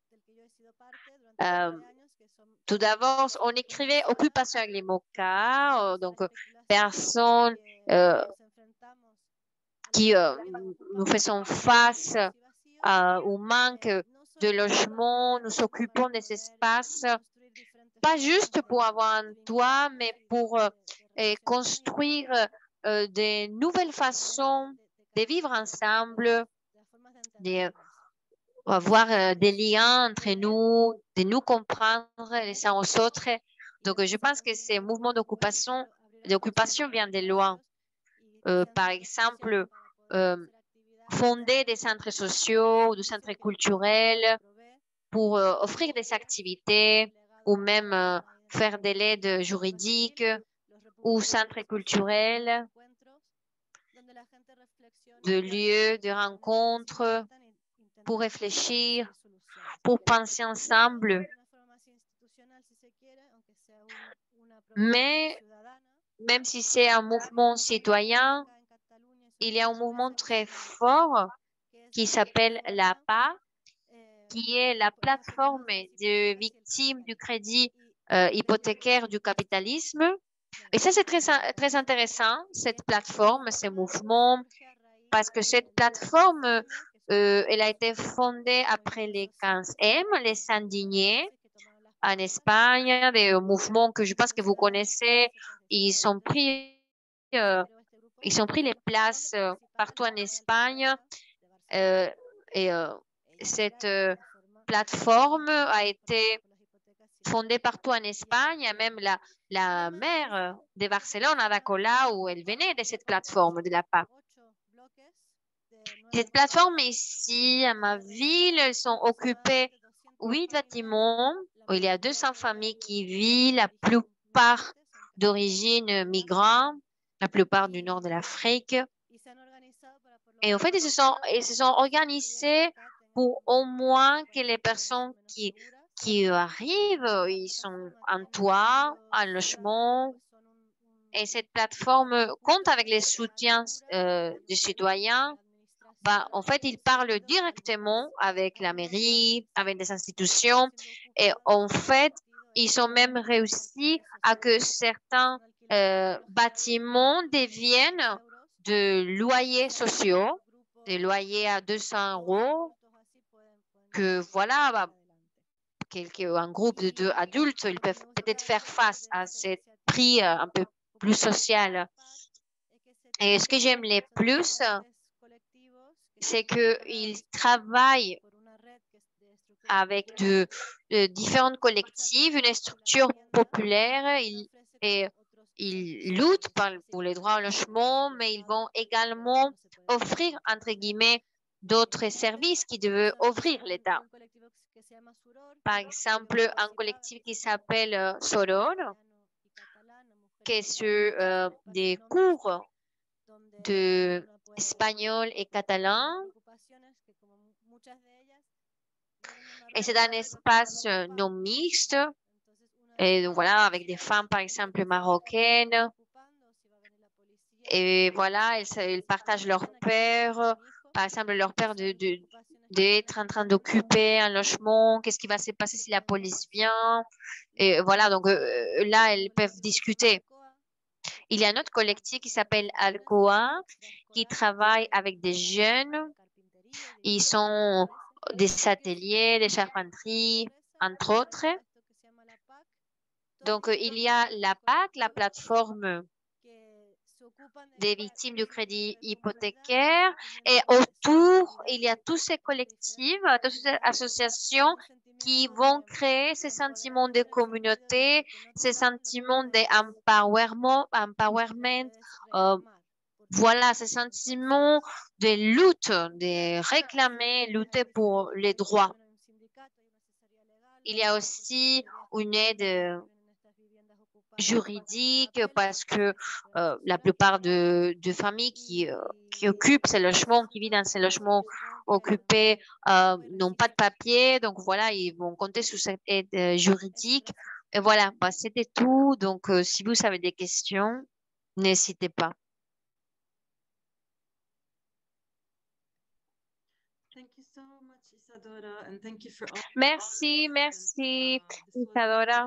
Euh, tout d'abord, on écrivait occupation avec les mots-cas, euh, donc personnes euh, qui euh, nous faisons face euh, au manque de logement, nous occupons des espaces, pas juste pour avoir un toit, mais pour euh, construire euh, de nouvelles façons de vivre ensemble, de avoir euh, des liens entre nous, de nous comprendre les uns aux autres. Donc, je pense que ces mouvements d'occupation d'occupation viennent de loin. Euh, par exemple, euh, fonder des centres sociaux, des centres culturels pour euh, offrir des activités ou même euh, faire de l'aide juridique ou centres culturels, de lieux de rencontres pour réfléchir, pour penser ensemble. Mais même si c'est un mouvement citoyen, il y a un mouvement très fort qui s'appelle la P A, qui est la plateforme de victimes du crédit euh, hypothécaire du capitalisme. Et ça, c'est très, très intéressant, cette plateforme, ce mouvement, parce que cette plateforme, euh, elle a été fondée après les quinze M, les indignés en Espagne, des mouvements que je pense que vous connaissez. Ils ont pris, euh, ils ont pris les places euh, partout en Espagne. Euh, et euh, cette euh, plateforme a été fondée partout en Espagne. Même la, la maire de Barcelone, Ada Colau, elle venait de cette plateforme de la P A. Cette plateforme ici, à ma ville, elles sont occupées huit bâtiments où il y a deux cents familles qui vivent, la plupart d'origine migrante, la plupart du nord de l'Afrique. Et en fait, ils se sont, ils se sont organisés pour au moins que les personnes qui, qui arrivent, ils sont en toit, en logement. Et cette plateforme compte avec les soutiens euh, des citoyens. Bah, en fait, ils parlent directement avec la mairie, avec des institutions. Et en fait, ils ont même réussi à que certains euh, bâtiments deviennent de loyers sociaux, des loyers à deux cents euros, que voilà, bah, quelques, un groupe de deux adultes, ils peuvent peut-être faire face à ce prix euh, un peu plus social. Et ce que j'aime le plus, c'est qu'ils travaillent avec de, de différentes collectives, une structure populaire, ils, et ils luttent pour les droits au logement, mais ils vont également offrir, entre guillemets, d'autres services qui devaient offrir l'État. Par exemple, un collectif qui s'appelle Soror, qui est sur euh, des cours de espagnol et catalan. Et c'est un espace non mixte, et voilà, avec des femmes, par exemple, marocaines. Et voilà, elles, elles partagent leur peur, par exemple, leur peur de, de, d'être en train d'occuper un logement, qu'est-ce qui va se passer si la police vient. Et voilà, donc euh, là, elles peuvent discuter. Il y a un autre collectif qui s'appelle Alcoa, qui travaille avec des jeunes. Ils sont des ateliers, des charpenteries, entre autres. Donc, il y a la P A C, la plateforme des victimes du crédit hypothécaire, et autour, il y a tous ces collectifs, toutes ces associations qui vont créer ces sentiments de communauté, ces sentiments d'empowerment, empowerment, euh, voilà, ces sentiments de lutte, de réclamer, lutter pour les droits. Il y a aussi une aide juridique parce que euh, la plupart de, de familles qui, euh, qui occupent ces logements, qui vivent dans ces logements occupés, euh, n'ont pas de papier. Donc voilà, ils vont compter sur cette aide euh, juridique. Et voilà, bah, c'était tout. Donc euh, si vous avez des questions, n'hésitez pas. Merci, merci, Isadora.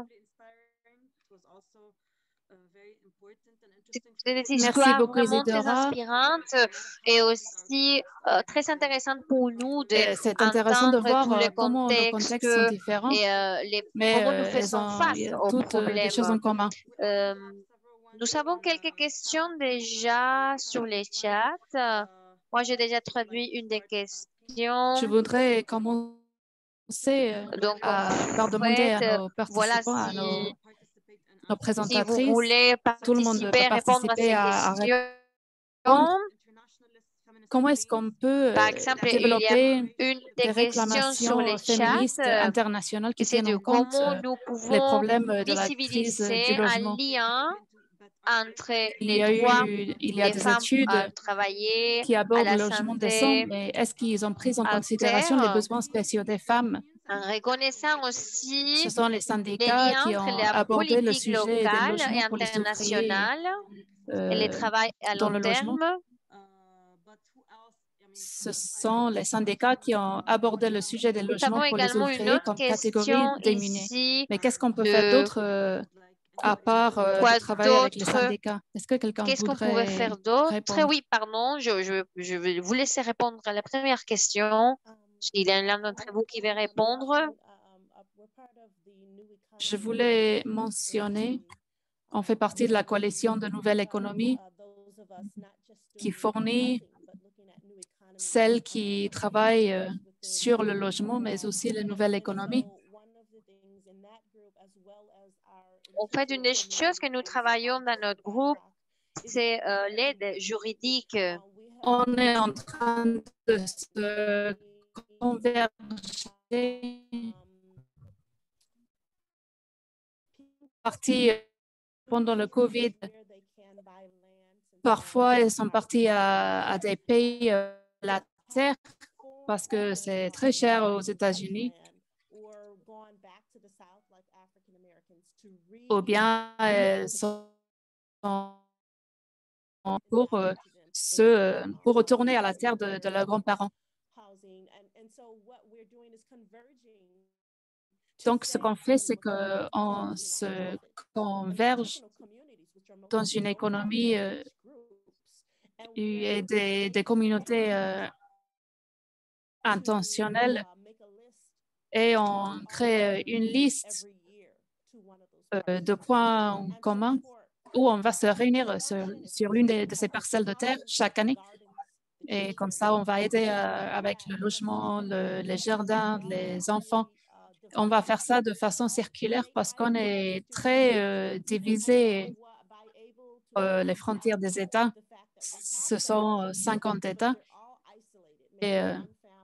C'est des histoires
beaucoup,
vraiment très
Isadora.
inspirantes et aussi euh, très intéressantes pour nous
C'est intéressant de
d'entendre
voir
tous les
euh, comment nos
contextes
contextes sont différents,
et euh, les,
mais
comment nous
euh, elles
faisons
ont
face
il y a
aux
toutes euh, des choses en
problèmes.
commun.
Euh, nous avons quelques questions déjà sur les chats. Euh, Moi, j'ai déjà traduit une des questions.
Je voudrais commencer euh,
Donc, en
à, par demander à
fait, euh,
nos
voilà,
participants, à
si,
nos, nos
si vous
présentatrices,
voulez
tout le monde
participer,
peut
répondre à
participer
ces
à, à
questions.
répondre. Comment est-ce qu'on peut
Par
euh,
exemple, il y a
développer
une
des
des questions sur les
réclamations
chats,
féministes
euh,
internationales qui
c'est
tiennent
de
en compte
comment
euh,
nous
les
pouvons
problèmes de la crise du
visibiliser un
logement?
lien entre
Il
les
y a
droits
eu, il y a
des
des
femmes à
études
travailler,
qui
à
abordent
la
le logement décent,
santé,
mais est-ce qu'ils ont pris en
à
considération les
terre,
besoins spéciaux des femmes?
en reconnaissant
Ce
aussi
sont les
les
syndicats
liens
qui
entre
ont
la
abordé le
politique
sujet des
locale et
logements pour les ouvriers
internationale et le
euh,
travail à
dans
long
le logement.
terme.
Ce sont les syndicats qui ont abordé le sujet des
Nous avons
logements pour les
également une
ouvriers
autre
comme catégorie
question
démunie.
ici
Mais qu'est-ce qu'on peut faire
de
d'autre euh, à part euh, de
quoi
travailler avec les
d'autre?
syndicats? Est-ce que quelqu'un
Qu'est-ce qu'on pouvait
voudrait
faire d'autre?
répondre?
Oui, pardon, je, je, je vais vous laisser répondre à la première question. S'il y a l'un d'entre vous qui veut répondre.
Je voulais mentionner, on fait partie de la coalition de nouvelle économie qui fournit celles qui travaillent euh, sur le logement, mais aussi les nouvelles économies.
En fait, une des choses que nous travaillons dans notre groupe, c'est euh, l'aide juridique.
On est en train de se converger. Partis pendant le Covid, parfois ils sont partis à, à des pays euh, de la terre parce que c'est très cher aux États-Unis, ou bien ils sont pour, euh, se, pour retourner à la terre de, de leurs grands-parents. Donc, ce qu'on fait, c'est qu'on se converge dans une économie euh, et des, des communautés euh, intentionnelles et on crée une liste euh, de points communs où on va se réunir sur, sur l'une de, de ces parcelles de terre chaque année. Et comme ça, on va aider euh, avec le logement, le, les jardins, les enfants. On va faire ça de façon circulaire parce qu'on est très euh, divisé, euh, les frontières des États. Ce sont euh, cinquante États. Et, euh,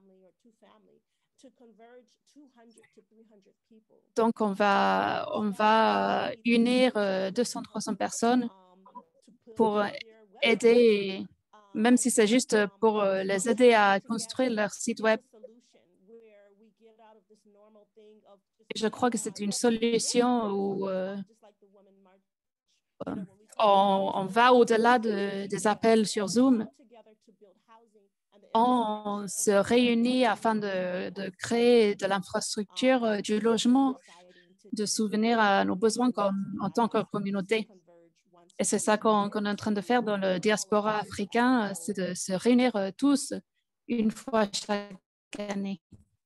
donc, on va, on va unir euh, deux cents à trois cents personnes pour aider, même si c'est juste pour euh, les aider à construire leur site web. Je crois que c'est une solution où euh, on, on va au-delà de, des appels sur Zoom. On se réunit afin de, de créer de l'infrastructure, euh, du logement, de souvenir à nos besoins comme, en tant que communauté. Et c'est ça qu'on qu'on est en train de faire dans le diaspora africain, c'est de se réunir euh, tous une fois chaque année.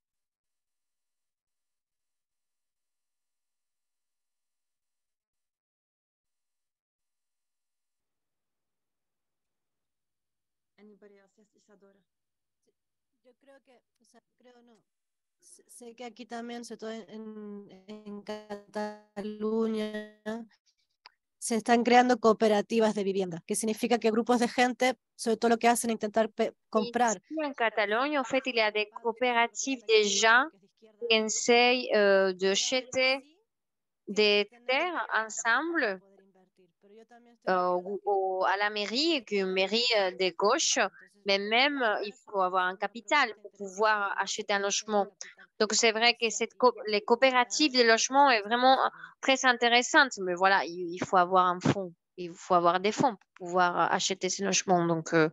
Yo creo que, o sea, creo no. Sé que aquí también, sobre todo en, en Cataluña, se están creando cooperativas de vivienda, que significa que grupos de gente, sobre todo lo que hacen es intentar comprar.
Ici, en Catalogne, en fait, il y a des coopératives des gens qui essayent euh, de jeter des terres ensemble euh, ou, ou à la mairie, qu'une mairie euh, de gauche, mais même euh, il faut avoir un capital pour pouvoir acheter un logement. Donc c'est vrai que cette co- les coopératives de logement est vraiment euh, très intéressante, mais voilà, il, il faut avoir un fonds, il faut avoir des fonds pour pouvoir euh, acheter ces logements. Donc euh,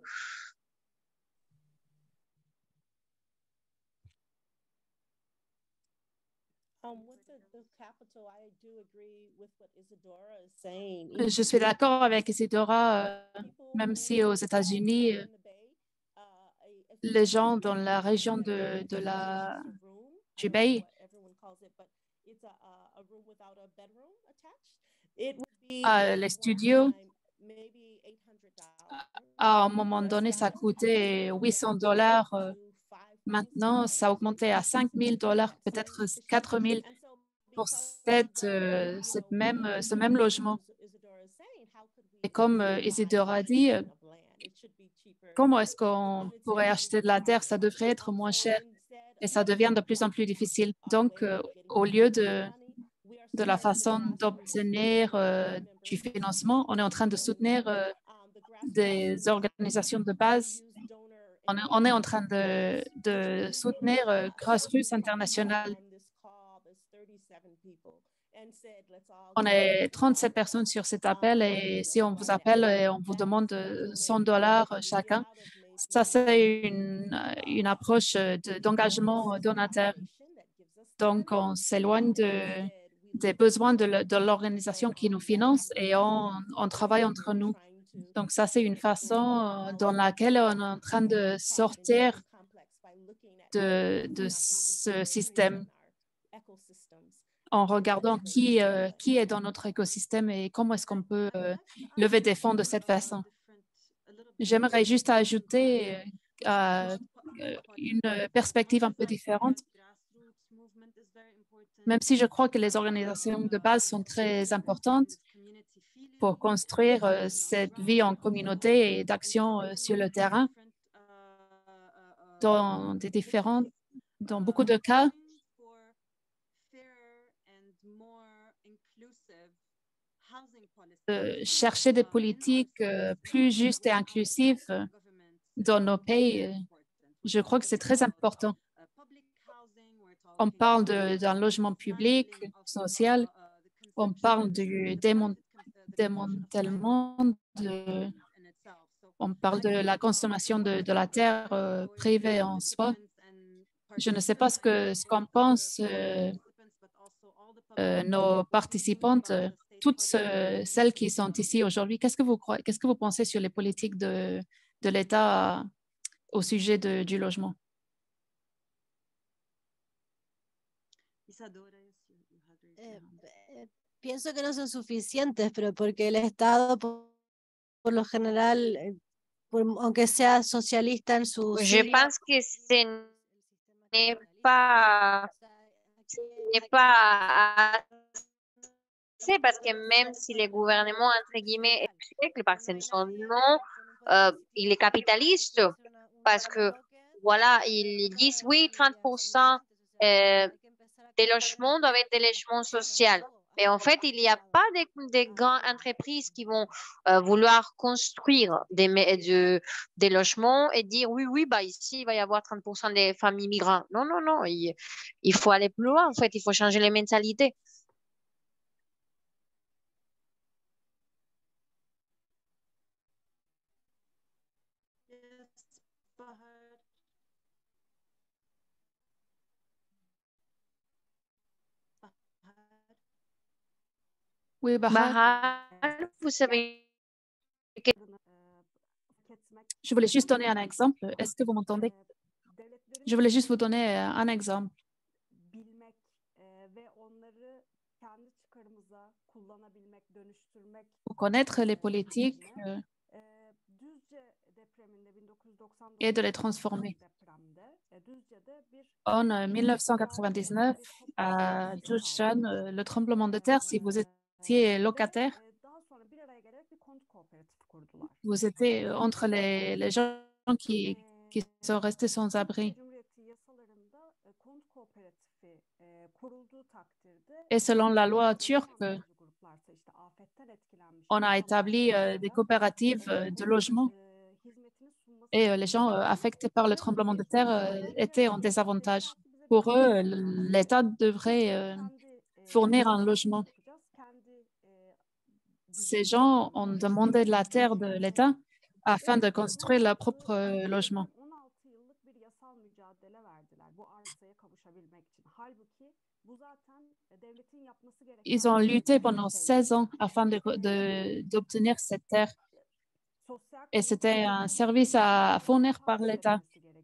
Je suis d'accord avec Isidora, euh, même si aux États-Unis, euh, les gens dans la région de, de la, du Bay, ah, les studios, à un moment donné, ça coûtait huit cents dollars. euh, Maintenant, ça a augmenté à cinq mille dollars, peut-être quatre mille pour cette, euh, cette même, euh, ce même logement. Et comme euh, Isidora a dit, euh, comment est-ce qu'on pourrait acheter de la terre? Ça devrait être moins cher et ça devient de plus en plus difficile. Donc, euh, au lieu de, de la façon d'obtenir euh, du financement, on est en train de soutenir euh, des organisations de base. On est, on est en train de, de soutenir euh, Grassroots International. On est trente-sept personnes sur cet appel et si on vous appelle et on vous demande cent dollars chacun, ça c'est une, une approche de- d'engagement donateur. Donc, on s'éloigne de, des besoins de le- de l'organisation qui nous finance et on, on travaille entre nous. Donc, ça, c'est une façon dans laquelle on est en train de sortir de, de ce système en regardant qui, euh, qui est dans notre écosystème et comment est-ce qu'on peut euh, lever des fonds de cette façon. J'aimerais juste ajouter euh, euh, une perspective un peu différente. Même si je crois que les organisations de base sont très importantes pour construire euh, cette vie en communauté et d'action euh, sur le terrain, dans des différentes, dans beaucoup de cas, euh, chercher des politiques euh, plus justes et inclusives euh, dans nos pays, euh, je crois que c'est très important. On parle de- d'un logement public, social, on parle du démon- démantèlement, de, on parle de la consommation de, de la terre euh, privée en soi. Je ne sais pas ce que ce qu'en pensent euh, euh, nos participantes, euh, toutes euh, celles qui sont ici aujourd'hui. Qu'est-ce que vous croyez, qu'est-ce que vous pensez sur les politiques de, de l'État au sujet de- du logement?
Eh, eh, pienso que no son suficientes, pero porque el Estado, por, por lo general, eh, por- aunque sea socialista en su
je
sigla,
pense que ce n'est pas, ce n'est pas assez parce que même si le gouvernement, entre guillemets, est siècle, parce que son nom, euh, il est capitaliste, parce que voilà, ils disent oui, trente pour cent euh, des logements doivent être des logements sociaux. Mais en fait, il n'y a pas de, de grandes entreprises qui vont euh, vouloir construire des, ma- de- des logements et dire oui, oui, bah ici, il va y avoir trente pour cent des familles migrantes. Non, non, non, il, il faut aller plus loin, en fait, il faut changer les mentalités.
Oui, Bahar,
Bahar, vous savez que
je voulais juste donner un exemple. Est-ce que vous m'entendez? Je voulais juste vous donner euh, un exemple.
bilmek e, ve onları kendi çıkarımıza kullanabilmek, dönüştürmek
Pour connaître les
e,
politiques
amacıyla,
euh,
e, Düzce depreminde bin dokuz yüz doksan
et de les
dokuzda
transformer.
depremde e, Düzce'de bir
En euh, mille neuf cent quatre-vingt-dix-neuf, à Juzjan, euh, le tremblement de terre, si vous étiez locataire,
e, daha sonra bir araya gelerek bir konut kooperatifi kurdular.
vous étiez euh, entre les, les gens qui, qui sont restés sans abri.
Cumhuriyeti yasalarında e, konut kooperatifi e, kurulduğu takdirde
Et selon la loi turque, on a établi euh, des coopératives euh, de logement et euh, les gens euh, affectés par le tremblement de terre euh, étaient en désavantage. Pour eux, l'État devrait euh, fournir un logement. Ces gens ont demandé de la terre de l'État afin de construire leur propre euh, logement. Ils ont lutté pendant seize ans afin d'obtenir de, de, cette terre. Et c'était un service à fournir par l'État.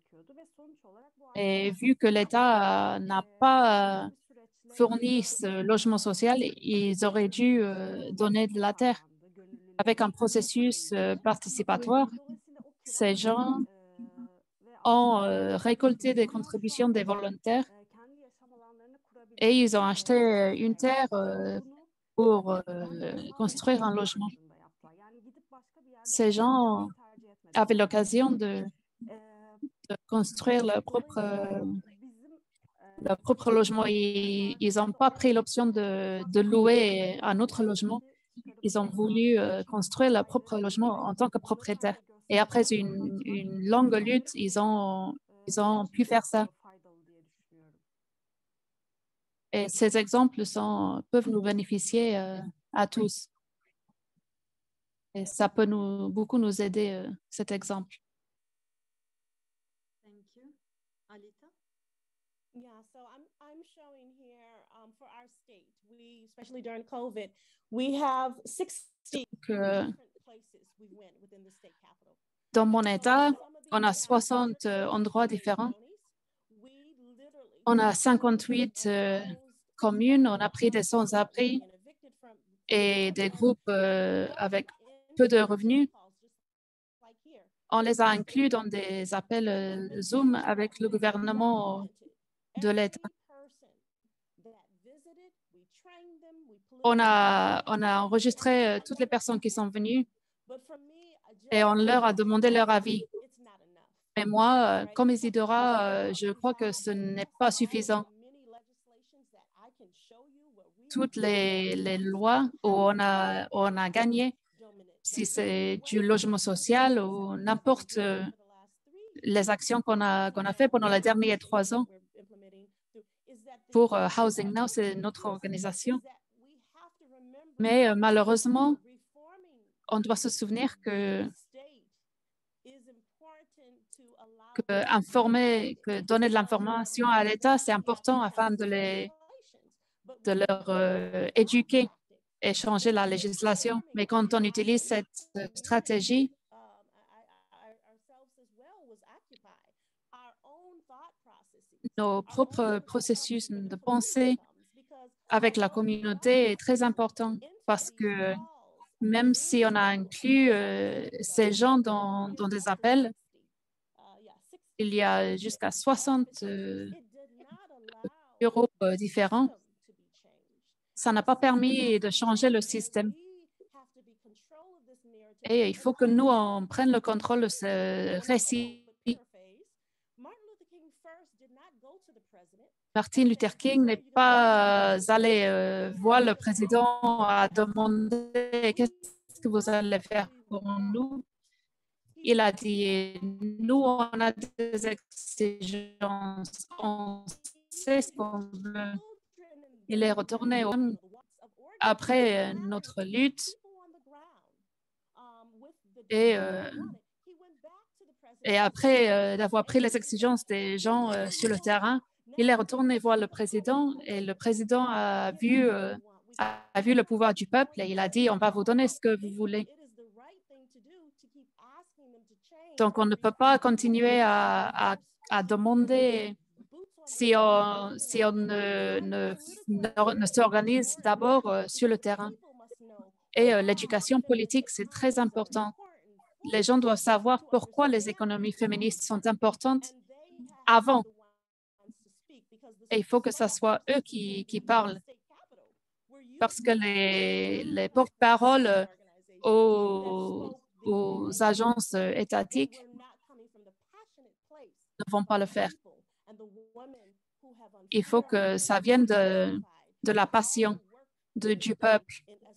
Et vu que l'État n'a pas fourni ce logement social, ils auraient dû donner de la terre. Avec un processus participatoire, ces gens ont récolté des contributions des volontaires et ils ont acheté une terre pour construire un logement. Ces gens avaient l'occasion de, de construire leur propre, leur propre logement. Ils n'ont pas pris l'option de, de louer un autre logement. Ils ont voulu construire leur propre logement en tant que propriétaire. Et après une, une longue lutte, ils ont, ils ont pu faire ça. Et ces exemples sont, peuvent nous bénéficier euh, à tous. Et ça peut nous, beaucoup nous aider, euh, cet exemple.
Thank you. Alita?
Yeah, so I'm, I'm showing here um, for our state, we, especially during COVID, we have sixty different places we went within the state capital.
Dans mon État, on a soixante endroits différents. On a cinquante-huit euh, communes, on a pris des sans-abri et des groupes euh, avec peu de revenus. On les a inclus dans des appels euh, Zoom avec le gouvernement de l'État. On a, on a enregistré euh, toutes les personnes qui sont venues et on leur a demandé leur avis. Mais moi, comme Isidora, je crois que ce n'est pas suffisant. Toutes les, les lois où on a, on a gagné, si c'est du logement social ou n'importe les actions qu'on a, qu'on a faites pendant les derniers trois ans. Pour uh, Housing Now, c'est notre organisation. Mais euh, malheureusement, on doit se souvenir que Que, informer, que donner de l'information à l'État, c'est important afin de, les, de leur euh, éduquer et changer la législation. Mais quand on utilise cette stratégie, nos propres processus de pensée avec la communauté est très important parce que même si on a inclus euh, ces gens dans, dans des appels, il y a jusqu'à soixante euh, bureaux euh, différents. Ça n'a pas permis de changer le système. Et il faut que nous, on prenne le contrôle de ce récit. Martin Luther King n'est pas allé euh, voir le président à demander qu'est-ce que vous allez faire pour nous. Il a dit, nous, on a des exigences, on sait ce qu'on veut. Il est retourné après notre lutte et, euh, et après euh, d'avoir pris les exigences des gens euh, sur le terrain, il est retourné voir le président et le président a vu, euh, a, a vu le pouvoir du peuple et il a dit, on va vous donner ce que vous voulez. Donc, on ne peut pas continuer à, à, à demander si on, si on ne, ne, ne, ne s'organise d'abord euh, sur le terrain. Et euh, l'éducation politique, c'est très important. Les gens doivent savoir pourquoi les économies féministes sont importantes avant. Et il faut que ce soit eux qui, qui parlent. Parce que les, les porte-paroles aux, aux agences étatiques ne vont pas le faire. Il faut que ça vienne de, de la passion de, du peuple.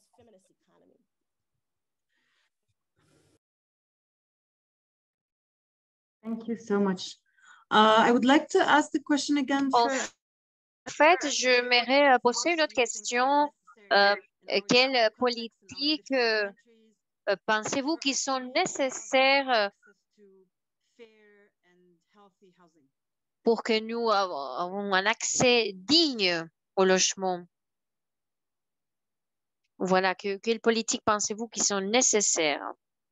Thank you so much. Uh, I would like to ask the question again
En
for...
fait, je m'aimerais poser une autre question. Euh, quelles politiques euh, euh, pensez-vous qui sont nécessaires pour que nous avons un accès digne au logement? Voilà, que, quelles politiques pensez-vous qui sont nécessaires?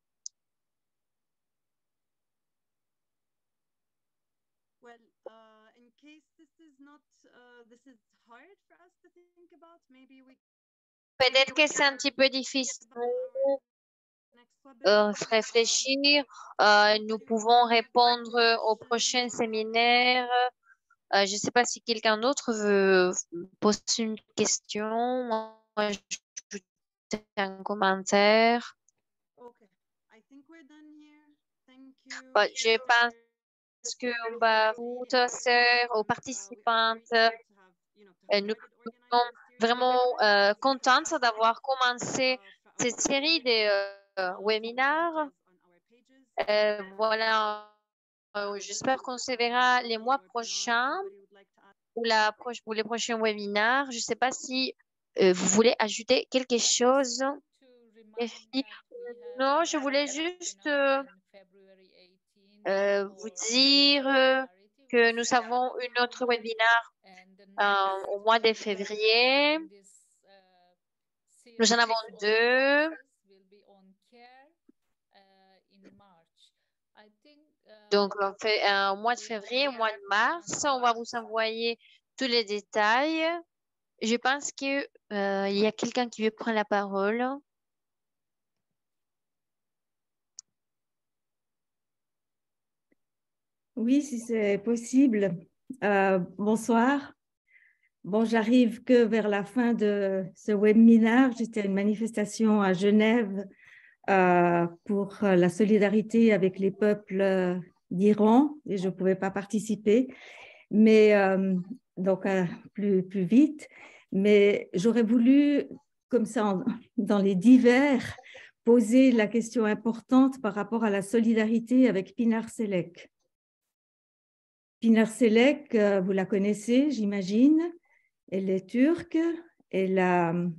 Well, uh, in case this is not, uh, this is hard for us to think about, maybe we...
Peut-être que c'est un petit peu difficile euh, réfléchir. Euh, nous pouvons répondre au prochain séminaire. Euh, je ne sais pas si quelqu'un d'autre veut poser une question. Moi, je vais un commentaire.
Okay, I think we're done here. Thank you.
Bon, je pense qu'on va aux sœurs, aux participantes. Euh, nous sommes vraiment euh, contentes d'avoir commencé cette série de euh, webinaires. Euh, voilà, euh, j'espère qu'on se verra les mois prochains pour, la pro pour les prochains webinaires. Je ne sais pas si euh, vous voulez ajouter quelque chose. Non, je voulais juste euh, euh, vous dire euh, que nous avons une autre webinaire euh, au mois de février. Nous en avons deux. Donc, on fait un mois de février, au mois de mars. On va vous envoyer tous les détails. Je pense qu'il euh, y a quelqu'un qui veut prendre la parole.
Oui, si c'est possible. Euh, bonsoir. Bon, j'arrive que vers la fin de ce webinaire. J'étais à une manifestation à Genève euh, pour la solidarité avec les peuples d'Iran et je ne pouvais pas participer, mais euh, donc euh, plus, plus vite. Mais j'aurais voulu, comme ça, en, dans les divers, poser la question importante par rapport à la solidarité avec Pinar Selek. Pinar Selek, euh, vous la connaissez, j'imagine. Elle est turque, elle a euh,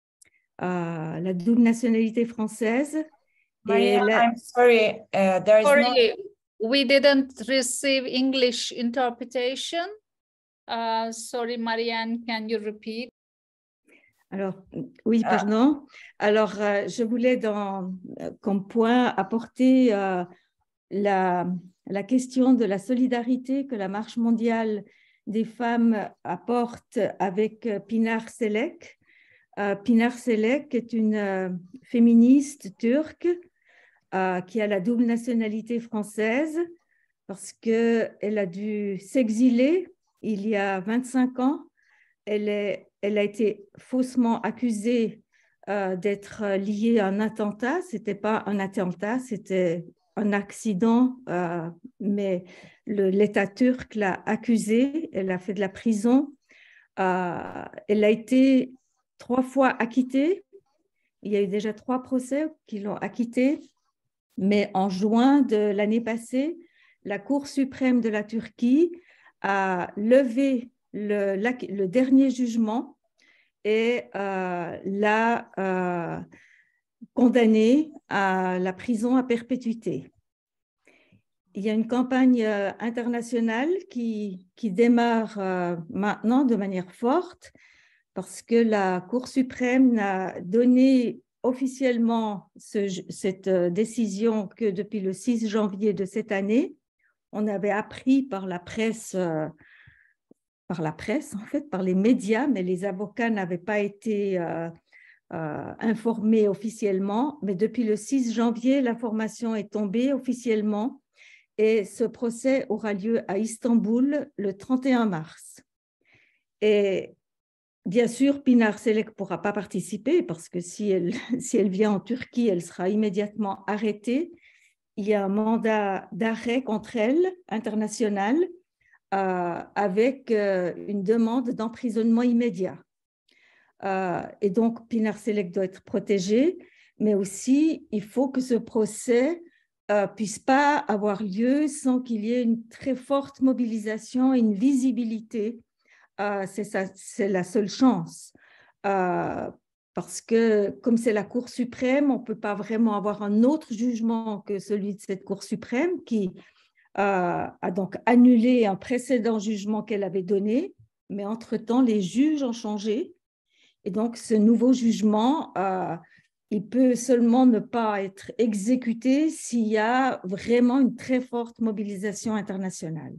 la double nationalité française.
Maria,
la...
I'm sorry, uh, there is
sorry,
no...
we didn't receive English interpretation. Uh, sorry, Marianne, can you repeat?
Alors, oui, pardon. Alors, euh, je voulais, dans, comme point, apporter euh, la, la question de la solidarité que la Marche mondiale des femmes apporte avec Pinar Selek. Euh, Pinar Selek est une euh, féministe turque euh, qui a la double nationalité française parce qu'elle a dû s'exiler il y a vingt-cinq ans. Elle, est, elle a été faussement accusée euh, d'être liée à un attentat. Ce n'était pas un attentat, c'était un accident, euh, mais l'État turc l'a accusée. Elle a fait de la prison. Euh, elle a été trois fois acquittée. Il y a eu déjà trois procès qui l'ont acquittée. Mais en juin de l'année passée, la Cour suprême de la Turquie a levé le, la, le dernier jugement et euh, l'a euh, condamnée à la prison à perpétuité. Il y a une campagne euh, internationale qui, qui démarre euh, maintenant de manière forte parce que la Cour suprême n'a donné officiellement ce, cette décision que depuis le six janvier de cette année. On avait appris par la presse, euh, par la presse en fait, par les médias, mais les avocats n'avaient pas été euh, euh, informés officiellement. Mais depuis le six janvier, l'information est tombée officiellement et ce procès aura lieu à Istanbul le trente et un mars. Et bien sûr, Pinar Selek ne pourra pas participer parce que si elle, si elle vient en Turquie, elle sera immédiatement arrêtée. Il y a un mandat d'arrêt contre elle, international, euh, avec euh, une demande d'emprisonnement immédiat. Euh, et donc, Pinar Selek doit être protégé, mais aussi, il faut que ce procès euh, puisse pas avoir lieu sans qu'il y ait une très forte mobilisation et une visibilité. Euh, c'est ça, c'est la seule chance. Euh, parce que comme c'est la Cour suprême, on ne peut pas vraiment avoir un autre jugement que celui de cette Cour suprême qui euh, a donc annulé un précédent jugement qu'elle avait donné, mais entre-temps, les juges ont changé. Et donc, ce nouveau jugement, euh, il peut seulement ne pas être exécuté s'il y a vraiment une très forte mobilisation internationale.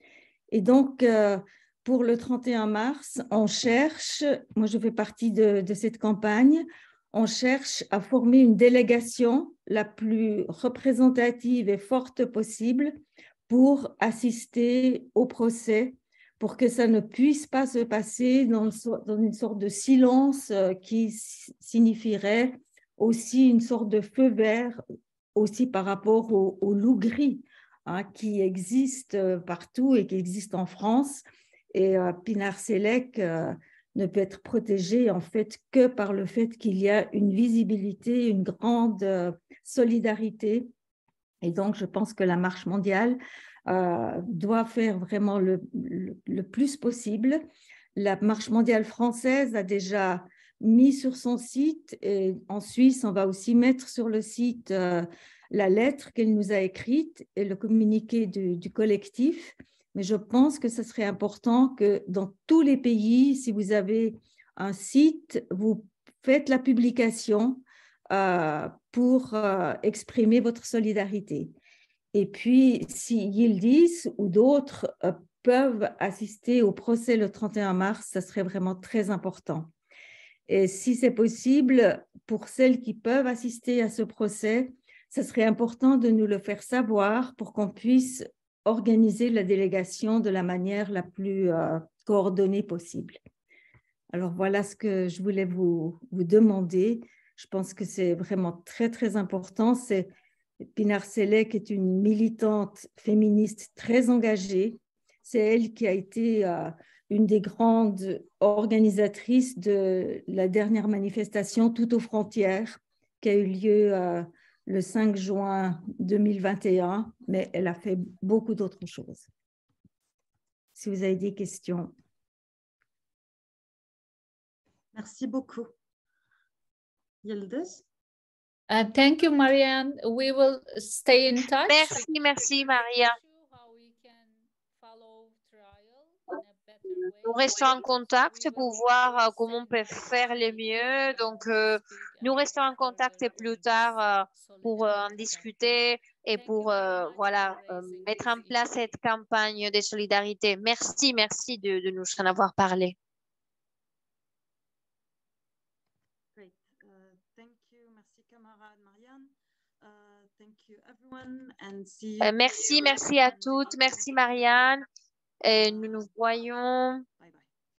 Et donc, euh, pour le trente et un mars, on cherche, moi je fais partie de, de cette campagne, on cherche à former une délégation la plus représentative et forte possible pour assister au procès, pour que ça ne puisse pas se passer dans, le, dans une sorte de silence qui signifierait aussi une sorte de feu vert aussi par rapport au, au loup gris hein, qui existe partout et qui existe en France. Et euh, Pinar Selek euh, ne peut être protégée en fait que par le fait qu'il y a une visibilité, une grande euh, solidarité. Et donc, je pense que la marche mondiale euh, doit faire vraiment le, le, le plus possible. La marche mondiale française a déjà mis sur son site et en Suisse, on va aussi mettre sur le site euh, la lettre qu'elle nous a écrite et le communiqué du, du collectif. Mais je pense que ce serait important que dans tous les pays, si vous avez un site, vous faites la publication euh, pour euh, exprimer votre solidarité. Et puis, si Yildiz ou d'autres euh, peuvent assister au procès le trente et un mars, ça serait vraiment très important. Et si c'est possible, pour celles qui peuvent assister à ce procès, ce serait important de nous le faire savoir pour qu'on puisse organiser la délégation de la manière la plus euh, coordonnée possible. Alors voilà ce que je voulais vous, vous demander. Je pense que c'est vraiment très, très important. C'est, Pinar Selek est une militante féministe très engagée. C'est elle qui a été euh, une des grandes organisatrices de la dernière manifestation Toutes aux frontières qui a eu lieu euh, le cinq juin deux mille vingt et un, mais elle a fait beaucoup d'autres choses. Si vous avez des questions.
Merci beaucoup. Yildiz?
Uh, thank you, Marianne. We will stay in touch.
Merci, merci, Maria. Nous restons en contact pour voir euh, comment on peut faire le mieux. Donc, euh, nous restons en contact plus tard euh, pour euh, en discuter et pour euh, voilà, euh, mettre en place cette campagne de solidarité. Merci, merci de, de nous en avoir parlé.
Great. Uh, thank you. Merci, camarade Marianne. Uh, thank you, everyone, and see you.
Euh, merci, merci à toutes. Merci, Marianne. Et nous nous voyons